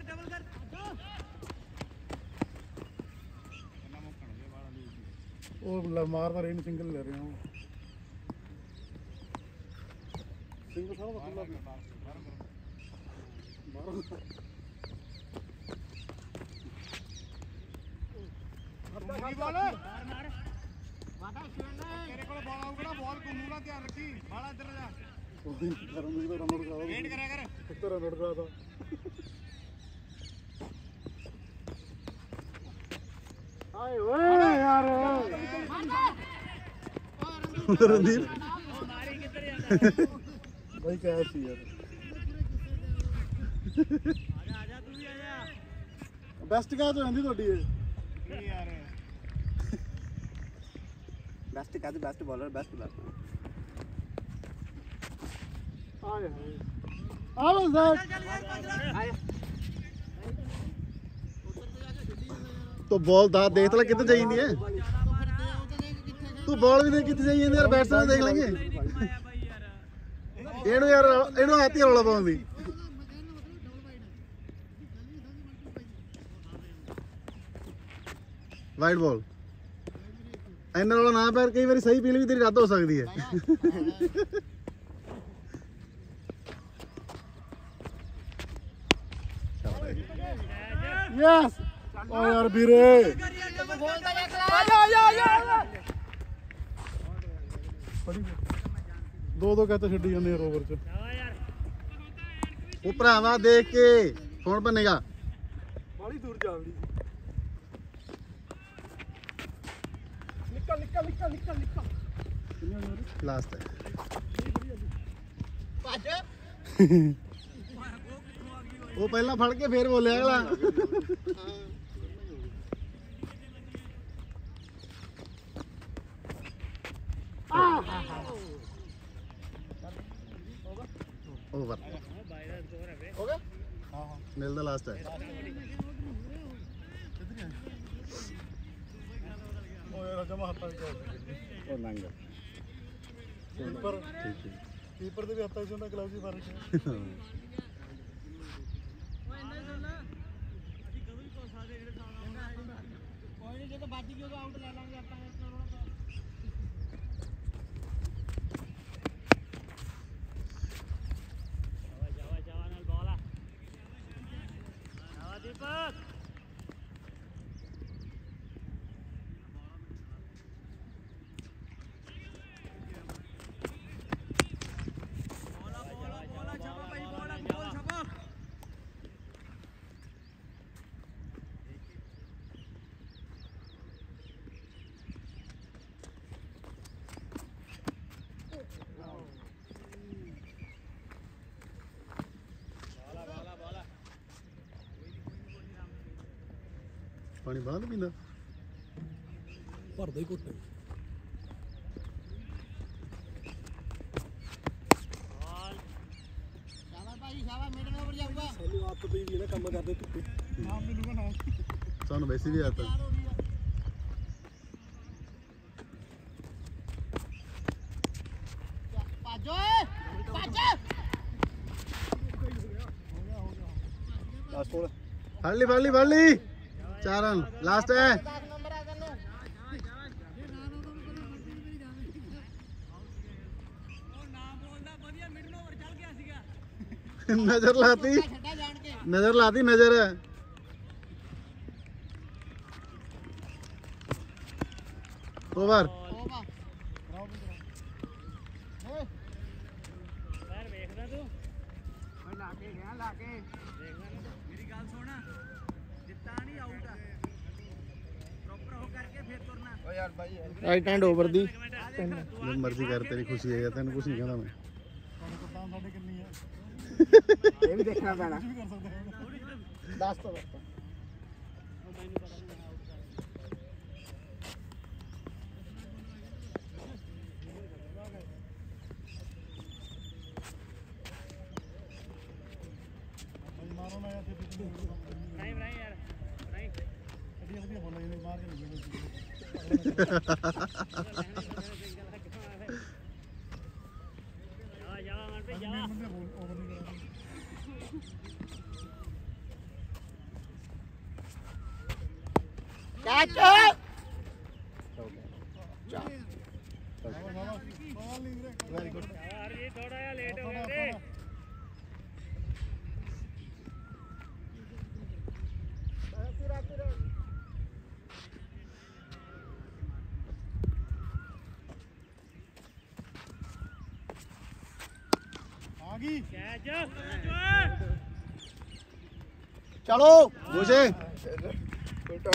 ਉਹ ਮਾਰਦਾ ਰਹੇ ਸਿੰਗਲ ਲੈ ਰਹੇ ਹਾਂ ਸਿੰਗਲ ਸਾਰਾ ਵਕੀਲਾ ਤੇਰੇ ਕੋਲ ਬਾਲ ਆਊਗਾ ਬਾਲ ਘੁੰਮੂਗਾ ਧਿਆਨ ਰੱਖੀ ਬਾਲਾ ਇੱਧਰ ਜਾ ਵੇਟ ਕਰਿਆ ਕਰ ਕਿੱਧਰ ਰਨ ਉੜਦਾ ਤਾਂ ਆਏ ਓਏ ਯਾਰ ਰਣਦੀਪ ਭਾਈ ਕਿਆ ਸੀ ਯਾਰ ਆਜਾ ਤੂੰ ਵੀ ਆਜਾ ਬੈਸਟ ਕਾ ਤੋਂ ਜਾਂਦੀ ਤੁਹਾਡੀ ਇਹ ਯਾਰ ਬੈਸਟ ਕਾਦ ਬੈਸਟ ਬੋਲਰ ਬੈਸਟ ਬੈਟਸਮੈਨ ਆਏ ਆ ਬਸ तो बॉल दा देख ले कितने चाहिए है तू बॉल भी देख कितने चाहिए यार बैट्समैन देख लेंगे ਇਹਨੂੰ ਯਾਰ ਇਹਨੂੰ ਆਤੀ ਰੌਲਾ ਪਾਉਂਦੀ ਵਾਈਡ ਬਾਲ ਇਹਨਾਂ ਰੌਲਾ ਨਾ ਪੈਰ ਕਈ ਵਾਰੀ ਸਹੀ ਪੀਲ ਵੀ ਤੇਰੀ ਰੱਦ ਹੋ ਸਕਦੀ ਹੈ ਯੈਸ ਓ ਯਾਰ ਵੀਰੇ ਦੋ ਕਹਤੇ ਛੱਡੀ ਜਾਂਦੇ ਯਾਰ ਓਵਰ ਚ ਉਹ ਭਰਾਵਾ ਦੇਖ ਕੇ ਕੌਣ ਬਣੇਗਾ ਬਾਲੀ ਦੂਰ ਜਾਂਦੀ ਨਿਕਲ ਲਾਸਟ ਹੈ ਭੱਜ ਉਹ ਪਹਿਲਾਂ ਫੜ ਕੇ ਫੇਰ ਬੋਲਿਆ ਅਗਲਾ ओवर हो गया हां मिल द लास्ट है ओए जमा हत्ता ओ नंग कीपर ठीक है कीपर दे भी हत्ता ही होंदा ग्लव्स ही फर्क है ओए इंदा सुन ਅਸੀਂ ਕਦੋਂ ਵੀ ਕੋਸਾ ਦੇ ਜਿਹੜੇ ਸਾਹਮਣੇ ਕੋਈ ਨਹੀਂ ਜੇ ਤਾਂ ਬਾਜੀ ਕਿਉਂ ਆਊਟ ਲੈ ਲਾਂਗੇ ਆਪਾਂ ਇਤਨਾ ਰੋਣਾ पानी बाहर नहीं पींदा भरदा ही घुट शाबाश भाई शाबाश मिडन ओवर जाऊगा सानू आदत पई भी ना काम करदे धुप्पे नाम मिलूगा ना सानू वैसे भी आता पाजो पाजो लास्ट बॉल फड़ ली 4 रन लास्ट है नजर लाती नजर ओवर ਮੇਰੀ ਗੱਲ ਸੁਣ ਜਿੱਤਾ ਨਹੀਂ ਆਊਟ ਪ੍ਰੋਪਰ ਹੋ ਕਰਕੇ ਫੇਰ ਤੁਰਨਾ ਓ ਯਾਰ ਬਾਈ ਰਾਈਟ ਹੈਂਡ ਓਵਰ ਦੀ ਜੋ ਮਰਜ਼ੀ ਕਰ ਤੇਰੀ ਖੁਸ਼ੀ ਹੈ ਤੈਨੂੰ ਕੁਝ ਨਹੀਂ ਕਹਿੰਦਾ ਮੈਂ ਕਪਤਾਨ ਸਾਡੇ ਕਿੰਨੀ ਹੈ ਇਹ ਵੀ ਦੇਖਣਾ ਪੈਣਾ 10 ਤੋਂ ਮਾਰੋ ਨਾ ਯਾਰ ਨਹੀਂ ਬਣਾਈ ਯਾਰ ਨਹੀਂ ਅੱਡੀਆਂ ਅੱਡੀਆਂ ਬੋਲਾਂ ਇਹਨੇ ਮਾਰ ਕੇ ਨਹੀਂ ਜਾ ਜਾ ਮਨ ਪੇ ਜਾ ਬੰਦੇ ਬੋਲ ਓਵਰ ਨਹੀਂ ਕਰਾਂਗੇ ਕੈਚ ਵੈਰੀ ਗੁੱਡ ਯਾਰ ਇਹ ਥੋੜਾ ਜਿਹਾ ਲੇਟ ਹੋ ਗਏ ਤੇ ਆ ਗਈ ਕੈਚ ਚਲੋ ਗੋਸ਼ੇ ਚੱਕ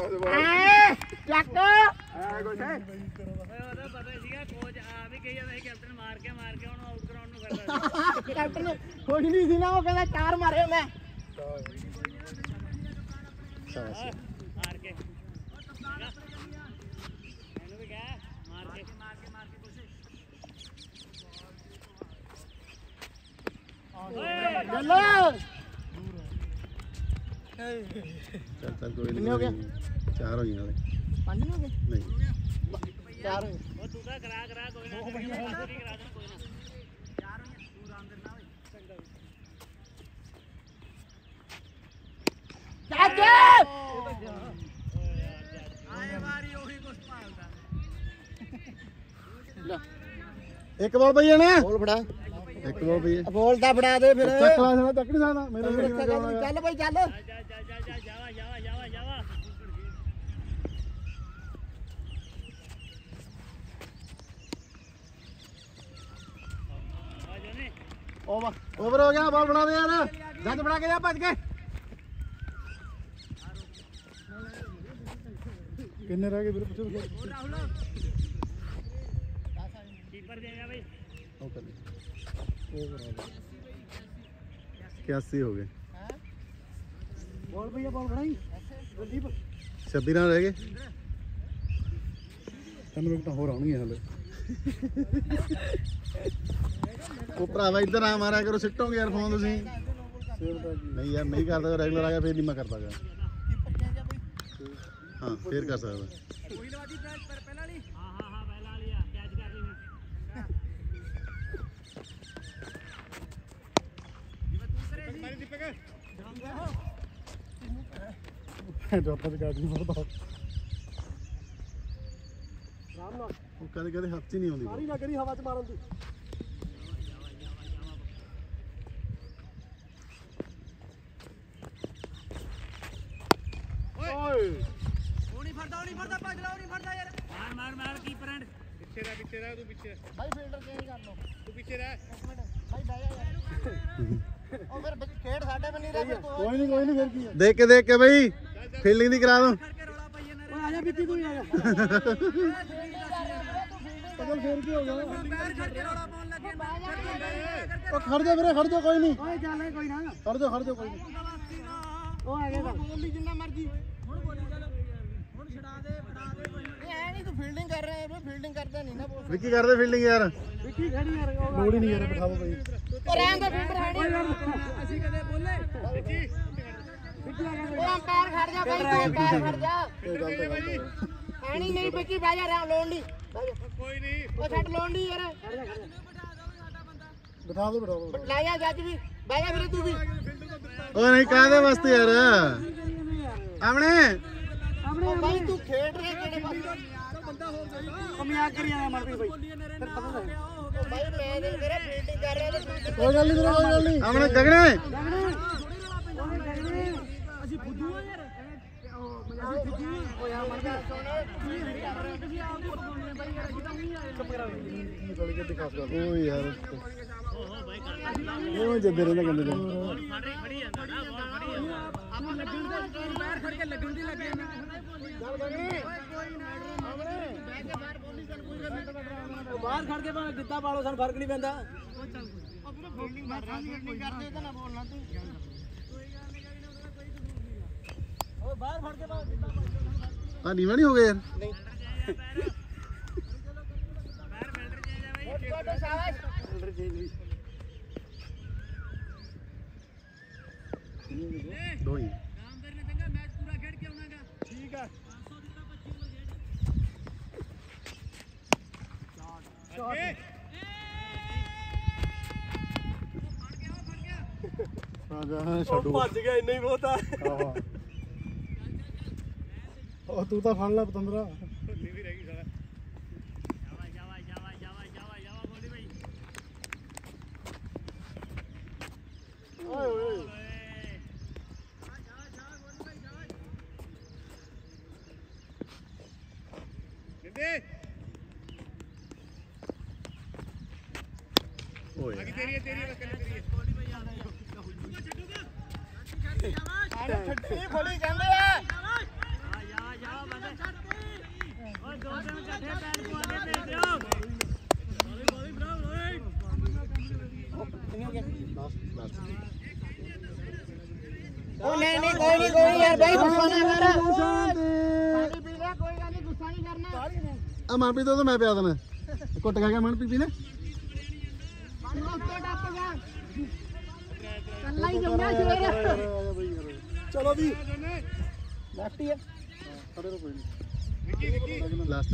ਗੋਸ਼ੇ ਉਹਦਾ ਪਤਾ ਸੀਗਾ ਕੋਚ ਆ ਵੀ ਕਹੀ ਜਾਂਦਾ ਸੀ ਕੈਪਟਨ ਮਾਰ ਕੇ ਉਹਨੂੰ ਆਊਟ ਕਰਾਉਣ ਨੂੰ ਕਰਦਾ ਕੈਪਟਨ ਖੁਸ਼ ਨਹੀਂ ਸੀ ਨਾ ਉਹ ਕਹਿੰਦਾ 4 ਮਾਰੇ ਮੈਂ ਸ਼ਾਬਾਸ਼ ਮਾਰ ਕੇ ਇਹਨੂੰ ਵੀ ਕਹਿ ਮਾਰ ਕੇ ਚੱਲ ਚੱਲ ਕੋਈ ਨਹੀਂ ਹੋ ਗਿਆ 4 ਹੋ ਗਈਆਂ 5 ਨਹੀਂ ਹੋ ਗਏ ਨਹੀਂ 4 ਹੋਏ ਉਹ ਤੂੰ ਤਾਂ ਕਰਾ ਕੋਈ ਨਾ ਕਰੀ ਮੈਂ ਪੂਰੀ ਕਰਾ ਦੇਣਾ ਕੋਈ ਨਾ ਯਾਰ ਤੂੰ ਰਾਮ ਦੇ ਨਾ ਓਏ ਚੰਗਾ ਚਾਚੇ ਆਏ ਵਾਰੀ ਉਹੀ ਕੁਛ ਭਾਲਦਾ ਇੱਕ ਬਾਲ ਪਈ ਜਾਣਾ ਬੋਲ ਫੜਾ ਇੱਕ ਬਾਲ ਪਈ ਬੋਲ ਤਾਂ ਫੜਾ ਦੇ ਫਿਰ ਚੱਕ ਲਾ ਸਕਦਾ ਚੱਕ ਨਹੀਂ ਸਕਦਾ ਮੇਰੇ ਨਾਲ ਕਿਵੇਂ ਕਰਾਉਣਾ ਚੱਲ ਭਾਈ ਚੱਲ ਜਾਵਾ ਓਵਰ ਹੋ ਗਿਆ ਬਾਲ ਬਣਾ ਦੇ ਯਾਰ ਜੱਜ ਬਣਾ ਕੇ ਜਾ ਭੱਜ ਕੇ ਕਿੰਨੇ ਰਹਿ ਗਏ ਵੀਰੇ ਪੁੱਛੋ ਰਾਹੁਲ ਕੀਪਰ ਦੇ ਜਾ ਬਈ ਉਹ ਕਰ ਲਈ ਓਵਰ 81 ਹੋ ਗਏ ਬੋਲ ਭਈਆ ਬੋਲ ਫੜਾਈ ਰਣਦੀਪ 26 ਰਨ ਰਹਿ ਗਏ 3 ਵਿਕਟਾਂ ਹੋਰ ਆਉਣਗੀਆਂ ਹਲੇ ਉਹ ਭਰਾਵਾ ਇੱਧਰ ਆ ਮਾਰਿਆ ਕਰੋ ਸਿੱਟੋਗੇ ਯਾਰ ਫੋਨ ਤੁਸੀਂ ਨਹੀਂ ਯਾਰ ਨਹੀਂ ਕਰਦਾ ਰੈਗੂਲਰ ਆ ਗਿਆ ਫੇਰ ਨਹੀਂ ਮੈਂ ਕਰਦਾਗਾ ਹਾਂ ਫੇਰ ਕਰ ਸਕਦਾ ਕੋਈ ਲਵਾਦੀ ਪਹਿਲਾਂ ਵਾਲੀ ਹਾਂ ਪਹਿਲਾਂ ਵਾਲੀ ਆ ਕੈਚ ਕਰ ਲਈ ਜਿਵੇਂ ਤੂੰ ਕਰੇ ਸੀ ਮਾਰੀ ਦੀਪਕ ਡਰਾਪਾ ਤੇ ਕਾਟ ਨਹੀਂ ਮਾਰਦਾ ਰਾਮ ਨਾਲ ਉਹ ਕਦੇ ਕਦੇ ਹੱਥ 'ਚ ਹੀ ਨਹੀਂ ਆਉਂਦੀ ਸਾਰੀ ਨਾ ਕਰੀ ਹਵਾ 'ਚ ਮਾਰਨ ਦੀ ਓਏ ਉਹ ਨਹੀਂ ਫੜਦਾ ਭੱਜ ਲਾ ਉਹ ਨਹੀਂ ਫੜਦਾ ਯਾਰ ਮਾਰ ਕੀਪਰ ਐਂਡ ਪਿੱਛੇ ਰਹਿ ਤੂੰ ਪਿੱਛੇ ਭਾਈ ਫੀਲਡਰ ਚੇਂਜ ਕਰ ਲਓ ਤੂੰ ਪਿੱਛੇ ਰਹਿ ਇੱਕ ਮਿੰਟ ਭਾਈ ਬਹਿ ਜਾ ਯਾਰ ਉਹ ਫਿਰ ਖੇਡ ਸਾਡੇ ਬੰਨੀ ਦਾ ਫਿਰ ਤੂੰ ਕੋਈ ਨਹੀਂ ਫਿਰ ਕੀ ਦੇਖ ਕੇ ਬਈ ਫੀਲਡਿੰਗ ਦੀ ਕਰਾ ਦੋ ਕਰਕੇ ਰੌਲਾ ਪਾਈ ਜਾਂਦਾ ਓਏ ਆ ਜਾ ਬਿੱਤੀ ਤੂੰ ਆ ਜਾ ਪਗਲ ਫੇਰ ਕੀ ਹੋ ਗਿਆ ਪੈਰ ਛੱਡ ਕੇ ਰੌਲਾ ਪਾਉਣ ਲੱਗੇ ਉਹ ਖੜ ਜਾ ਵੀਰੇ ਖੜ ਜਾ ਕੋਈ ਨਹੀਂ ਓਏ ਚੱਲ ਕੋਈ ਨਾ ਖੜ ਜਾ ਕੋਈ ਨਹੀਂ ਉਹ ਆ ਗਿਆ ਬੋਲ ਲਈ ਜਿੰਨਾ ਮਰਜੀ ਹੁਣ ਬੋਲੀ ਚੱਲ ਹੁਣ ਛਡਾ ਦੇ ਫੜਾ ਦੇ ਇਹ ਐ ਨਹੀਂ ਤੂੰ ਫੀਲਡਿੰਗ ਕਰ ਰਿਹਾ ਹੈ ਫੀਲਡਿੰਗ ਕਰਦਾ ਨਹੀਂ ਨਾ ਬੋਲ ਵਿੱਕੀ ਕਰਦੇ ਫੀਲਡਿੰਗ ਯਾਰ ਵਿੱਕੀ ਖੜੀ ਯਾਰ ਲੋੜ ਹੀ ਨਹੀਂ ਯਾਰ ਬਿਠਾਓ ਬਈ ਉਹ ਰਹਿਣ ਦੇ ਫੀਲਡਰ ਹੈ ਨਹੀਂ ਅਸੀਂ ਕਦੇ ਬੋਲੇ ਉਹ ਅੰਪਾਇਰ ਖੜ ਜਾ ਬਾਈ ਤੂੰ ਅੰਪਾਇਰ ਖੜ ਜਾ ਇਹ ਗੱਲ ਤਾਂ ਗਲਤ ਹੈ ਐ ਨਹੀਂ ਵਿੱਕੀ ਬਹਿ ਜਾ ਰਹਿ ਲੋੜ ਨਹੀਂ ਕੋਈ ਨਹੀਂ ਉਹ ਛੱਡ ਲੋੜ ਨਹੀਂ ਯਾਰ ਬਿਠਾ ਦੋ ਲੈ ਜਾ ਜੱਜ ਵੀ ਬਹਿ ਜਾ ਵੀਰੇ ਤੂੰ ਵੀ ਓਏ ਨਹੀਂ ਕਾਹਦੇ ਵਾਸਤੇ ਯਾਰ ਆਮਣੇ ਉਹ ਬਾਈ ਤੂੰ ਖੇਡ ਰਿਹਾ ਕਿਹੜੇ ਪਾਸੇ ਉਹ ਮਜ਼ਾਕ ਕਰੀ ਜਾਂਦਾ ਮਰਦੀ ਬਾਈ ਤੈਨੂੰ ਪਤਾ ਤਾਂ ਹੈ ਬਾਈ ਮੈਂ ਦੇ ਤੇਰਾ ਫੀਲਡਿੰਗ ਕਰ ਰਿਹਾ ਤੇ ਤੂੰ ਕੋਈ ਗੱਲ ਨਹੀਂ ਆਮਣੇ ਗਗਨੇ ਅਸੀਂ ਫੁੱਦੂ ਆ ਯਾਰ ਅਸੀਂ ਫੁੱਦੂ ਓ ਯਾਰ ਮਰ ਗਿਆ ਓ ਯਾਰ ਉਹ ਜਿੱਦੇ ਰਹਿੰਦਾ ਕਹਿੰਦੇ ਨੇ ਆਪਾਂ ਲੱਗਣ ਦੇ ਬਾਹਰ ਖੜ ਕੇ ਲੱਗਣ ਦੀ ਲੱਗੇ ਨਾ ਚੱਲ ਗਗਨੇ ਸਾਹਮਣੇ ਬਹਿ ਕੇ ਬਾਹਰ ਬੋਲੀ ਚੱਲ ਕੋਈ ਗੱਲ ਨਹੀਂ ਬਾਹਰ ਖੜ ਕੇ ਭਾਵੇਂ ਜਿੱਦਾਂ ਪਾਲੋ ਸਾਨੂੰ ਫਰਕ ਨਹੀਂ ਪੈਂਦਾ ਉਹ ਵੀਰੇ ਫੀਲਡਿੰਗ ਕਰਦੇ ਤਾਂ ਨਾ ਬੋਲਣਾ ਤੂੰ ਉਹ ਬਾਹਰ ਫੜ ਕੇ ਭਾਵੇਂ ਜਿੱਦਾਂ ਪਾਲੋ ਆ ਨੀਵਾ ਨਹੀਂ ਹੋ ਗਿਆ ਯਾਰ ਨਹੀਂ ਛੋਟੋ ਸ਼ਾਬਾਸ਼ ਦੋ ਹੀ ਕੰਮ ਕਰਨੇ ਚੰਗਾ ਮੈਚ ਪੂਰਾ ਖੇਡ ਕੇ ਆਉਣਾਗਾ ਠੀਕ ਆ 500 ਦਿੱਤਾ 25 ਓਵਰ ਖੇਡ ਆ ਜਾ ਛੱਡੂ ਭੱਜ ਗਿਆ ਇੰਨਾ ਹੀ ਬਹੁਤ ਆ ਆਹੋ ਉਹ ਤੂੰ ਤਾਂ ਫੜ ਲੈ ਪਤੰਦਰਾ ਓਏ ਓਏ ਓਏ ਆਲੇ ਛੱਡੀ ਫੜੀ ਕਹਿੰਦੇ ਆ ਉਹ ਨਹੀਂ ਕੋਈ ਯਾਰ ਬਾਈ ਗੁੱਸਾ ਨਾ ਕਰ ਪਾਣੀ ਪੀ ਲੈ ਕੋਈ ਗੱਲ ਨਹੀਂ ਗੁੱਸਾ ਨਹੀਂ ਕਰਨਾ ਆ ਮਨਪ੍ਰੀਤ ਤੋਂ ਮੈਂ ਪਿਆ ਦੇਣਾ ਕੁੱਟ ਖਾ ਗਿਆ ਮਨਪ੍ਰੀਤ ਨੇ ਪਾਣੀ ਉੱਤੇ ਟੱਪ ਗਿਆ ਕੱਲਾ ਹੀ ਜੰਮਿਆ ਸਵੇਰ ਚਲੋ ਵੀ ਲੈਫਟੀ ਹੈ ਖੜੇ ਰੋ ਕੋਈ ਨਹੀਂ ਲਾਸਟ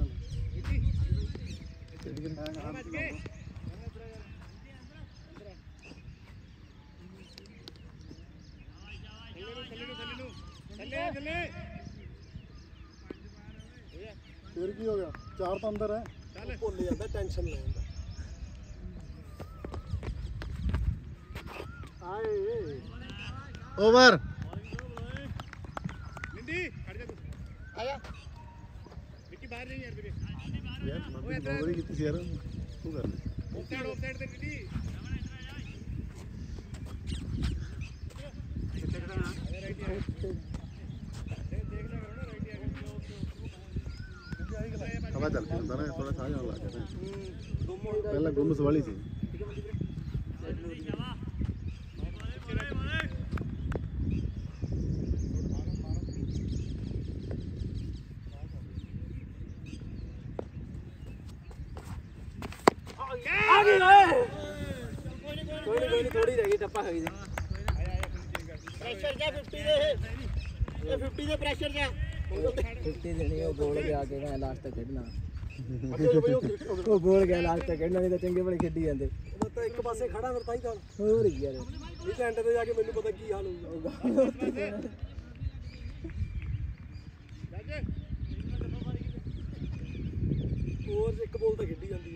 ਫਿਰ ਕੀ ਹੋ ਗਿਆ ਚਾਰ ਤਾਂ ਅੰਦਰ ਹੈ ਭੁੱਲ ਜਾਂਦਾ ਟੈਨਸ਼ਨ ਲੈ ਜਾਂਦਾ ਆਏ ਓਵਰ ਨਿੰਦੀ ਖੜ ਜਾ ਤੂੰ ਆਇਆ ਵਿੱਕੀ ਬਾਹਰ ਨਹੀਂ ਯਾਰ ਵੀਰੇ ਯਾਰ ਮੈਂ ਬੋਲਰੀ ਕੀਤੀ ਸੀ ਯਾਰ ਤੂੰ ਕਰ ਆਫ ਸਾਈਡ ਤੇ ਨਿੰਦੀ ਹਵਾ ਚੱਲ ਪਈ ਹੁੰਦਾ ਨਾ ਥੋੜਾ ਸਾਹ ਜਾਣ ਲੱਗ ਗਿਆ ਪਹਿਲਾਂ ਗੁੰਮਸ ਵਾਲੀ ਸੀ ਆ ਗਈ ਓਏ ਕੋਈ ਨਹੀਂ ਥੋੜੀ ਰਹਿ ਗਈ ਟੱਪਾ ਹੈਗੀ ਜੀ ਪ੍ਰੈਸ਼ਰ ਜਾ 50 ਦੇ ਇਹ 50 ਦੇ ਪ੍ਰੈਸ਼ਰ ਜਾ 50 ਦੇਣੀ ਉਹ ਗੋਲ ਗਿਆ ਕੇ ਮੈਂ ਲਾਸਟ ਤੱਕ ਖੇਡਣਾ ਉਹ ਗੋਲ ਗਿਆ ਲਾਸਟ ਤੱਕ ਖੇਡਣਾ ਨਹੀਂ ਤਾਂ ਚੰਗੇ ਭਲੇ ਖੇਡੀ ਜਾਂਦੇ ਉਹ ਤਾਂ ਇੱਕ ਪਾਸੇ ਖੜਾ ਫਿਰ ਤਾਂ ਹੀ ਤਾਂ ਹੋਰ ਯਾਰ ਇਹ ਘੰਟੇ ਤੇ ਜਾ ਕੇ ਮੈਨੂੰ ਪਤਾ ਕੀ ਹਾਲ ਹੋਊਗਾ ਹੋਰ ਇੱਕ ਬੋਲ ਤਾਂ ਖੇਡੀ ਜਾਂਦੀ ਹੈ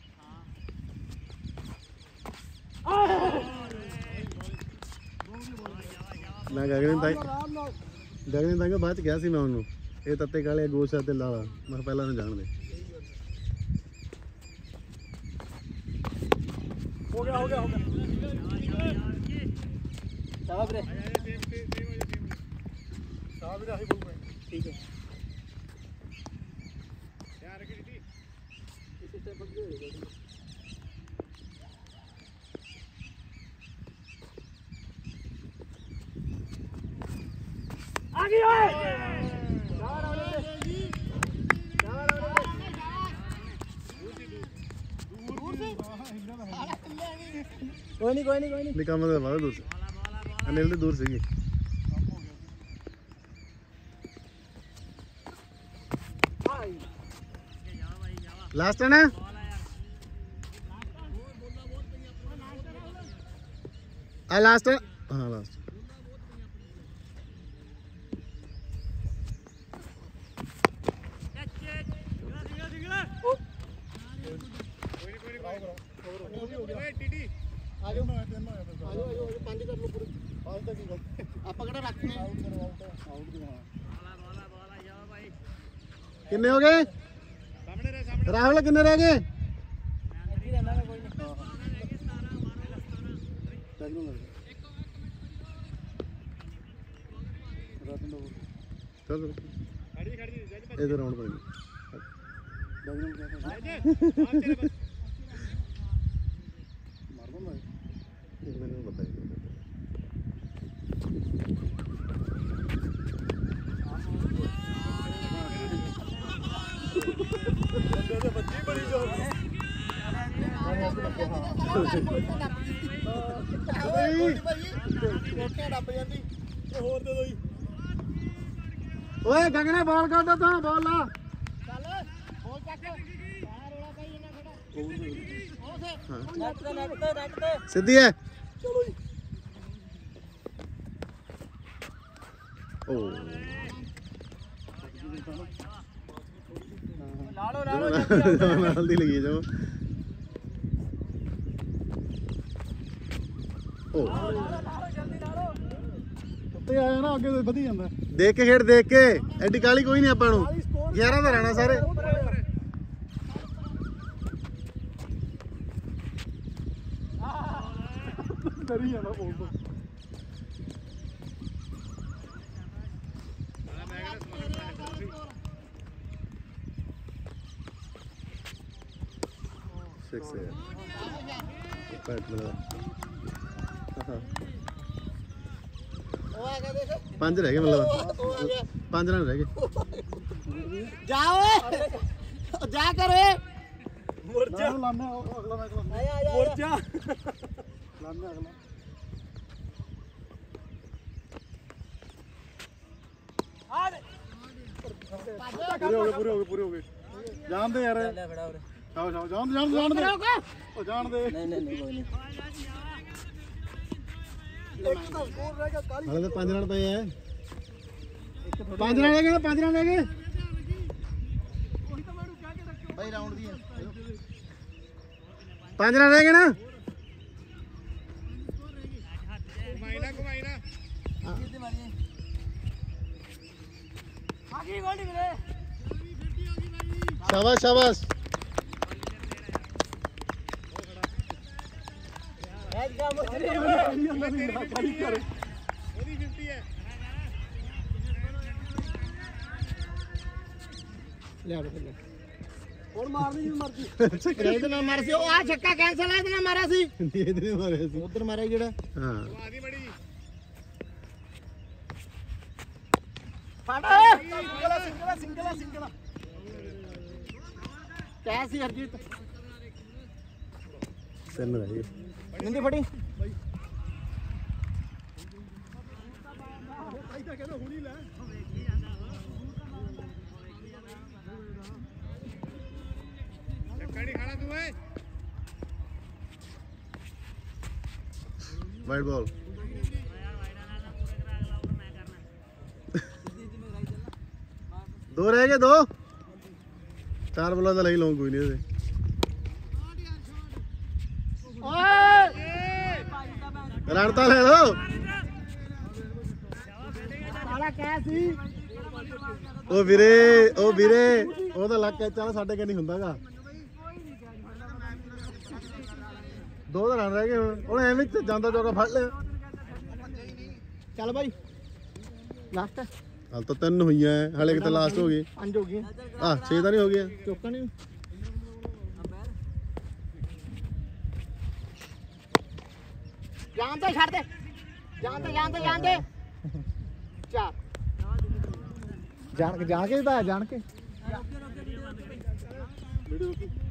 ਮੈਂ ਗਗਨ ਤਾਂ ਬਾਅਦ ਚ ਗਿਆ ਸੀ ਮੈਂ ਉਹਨੂੰ ਇਹ ਤੱਤੇ ਕਾਲੇ ਗੋਸ਼ਾ ਤੇ ਲਾਲਾ ਮੈਂ ਪਹਿਲਾਂ ਨੂੰ ਜਾਣਦੇ ਹੋ ਗਿਆ ਸਾਹਬ ਰੇ ਸਾਹ ਵੀ ਆਹੀ ਬੋਲ ਰਹੇ ਠੀਕ ਹੈ ਯਾਰ ਰੱਖੀ ਦਿੱਤੀ ਇਸੇ ਤੇ ਬੱਗੇ ਹੋਏਗਾ ਆ ਗਈ ਓਏ ਕੋਈ ਨਹੀਂ ਨਹੀਂ ਕੰਮ ਤਾਂ ਬਹੁਤ ਦੂਰ ਸੀ ਅਨਿਲ ਦੇ ਦੂਰ ਸੀਗੀ ਲਾਸਟ ਹੈ ਨਾ ਆ ਲਾਸਟ ਹਾਂ ਲਾਸਟ ਓਏ ਟੀਟੀ ਆਜੋ ਪੰਜ ਕਰ ਲਓ ਪੂਰੇ ਆਪਾਂ ਕਿਹੜਾ ਰੱਖਣੇ ਕਿੰਨੇ ਹੋ ਗਏ ਸਾਹਮਣੇ ਰਹਿ ਸਾਹਮਣੇ ਰਾਹੁਲ ਕਿੰਨੇ ਰਹਿ ਗਏ ਚੱਲ ਇਧਰ ਆਉਣ ਪਈ ਮੈਨੂੰ ਪਤਾ ਹੀ ਓਏ ਗਗਨੇ ਬਾਲ ਕੱਢ ਤਾਂ ਬਾਲ ਲਾ ਸਿੱਧੀ ਹੈ ਚਲੋ ਜੀ ਓ ਨਾਲ ਦੀ ਲੱਗੀ ਜਾਓ ਓ ਉੱਤੇ ਆਇਆ ਨਾ ਅੱਗੇ ਵਧੀ ਜਾਂਦਾ ਦੇਖ ਕੇ ਖੇਡ ਦੇਖ ਕੇ ਐਡੀ ਕਾਲੀ ਕੋਈ ਨਹੀਂ ਆਪਾਂ ਨੂੰ 11 ਦਾ ਰਹਿਣਾ ਸਾਰੇ ਡਰੀ ਜਾਂਦਾ ਬੋਲ ਤੋਂ ਸਿਕਸ ਹੈ ਪੈਟ ਮਿਲਾ ਪੰਜ ਰਹਿ ਗਏ ਮਤਲਬ 5 ਰਨ ਰਹਿ ਗਏ ਜਾ ਓਏ ਜਾ ਕਰ ਓਏ ਮੁਰਜਾ ਲਾਣਾ ਅਗਲਾ ਮੈਚ ਮੁਰਜਾ ਲਾਣਾ ਅਗਲਾ ਪੂਰੇ ਹੋ ਗਏ ਜਾਣਦੇ ਯਾਰ ਜਾਓ ਜਾਣਦੇ ਉਹ ਜਾਣਦੇ ਨਹੀਂ ਕੋਈ ਨਹੀਂ ਹਲੇ ਤਾਂ 5 ਰਨ ਪਏ ਐ 5 ਰਨ ਰਹਿ ਗਏ 5 ਰਨ ਰਹਿ ਗਏ ਬਾਈ ਰਾਉਂਡ ਦੀ 5 ਰਨ ਰਹਿ ਗਏ ਨਾ ਘੁਮਾਈ ਨਾ ਆਗੀ ਗੋਲ ਨਹੀਂ ਮਿਲੇ ਸ਼ਾਬਾਸ਼ ਸ਼ਾਬਾਸ਼ ਇੱਕਦਮ ਮੁਸ਼ਰੀ ਉਹਦੀ 50 ਹੈ ਲਿਆ ਬੇ ਹੋਰ ਮਾਰਨੀ ਜਿਵੇਂ ਮਰਜੀ ਇਹਦੇ ਨਾਲ ਮਾਰ ਸੀ ਉਹ ਆ ਛੱਕਾ ਕੈਨਸਲ ਹੈ ਇਹਦੇ ਨਾਲ ਮਾਰਿਆ ਸੀ ਇਹਦੇ ਮਾਰਿਆ ਸੀ ਉਧਰ ਮਾਰਿਆ ਜਿਹੜਾ ਹਾਂ ਆਦੀ ਬੜੀ ਫੜ ਸਿੰਗਲ ਕਹਿ ਸੀ ਹਰਜੀਤ 3 ਰਹਿ ਗਏ ਨਿੰਦੀ ਫੜੀ ਚੱਕੜੀ ਖਾਣਾ ਤੂੰ ਓਏ ਵਾਈਡ ਬਾਲ ਦੋ ਰਹਿ ਗਏ 2 4 ਬੋਲਾਂ ਦਾ ਲਈ ਲਵਾਂ ਕੋਈ ਨਹੀਂ ਇਹਦੇ ਰਨ ਤਾਂ ਲੈ ਲੋ ਸਾਲਾ ਕਹਿ ਸੀ ਉਹ ਵੀਰੇ ਉਹ ਤਾਂ ਲੱਗ ਕੇ ਚੱਲ ਸਾਡੇ ਕਿ ਨਹੀਂ ਹੁੰਦਾਗਾ 2 ਰਨ ਰਹਿ ਗਏ ਹੁਣ ਉਹਨੇ ਐਵੇਂ ਜਾਂਦਾ ਜੋਗਾ ਫੜ ਲਿਆ ਚੱਲ ਬਾਈ ਲਾਸਟ ਹਾਲ ਤਾਂ 3 ਹੋਈਆਂ ਹਲੇ ਕਿਤੇ ਲਾਸਟ ਹੋ ਗਈ 5 ਹੋ ਗਈ 6 ਤਾਂ ਨਹੀਂ ਹੋ ਗਿਆ ਚੋਕਾ ਨਹੀਂ ਜਾਣ ਤੇ ਛੱਡ ਦੇ ਜਾਣ ਦੇ ਚਾਰ ਜਾਣ ਕੇ ਤਾਂ ਜਾਣ ਕੇ ਵੀਡੀਓ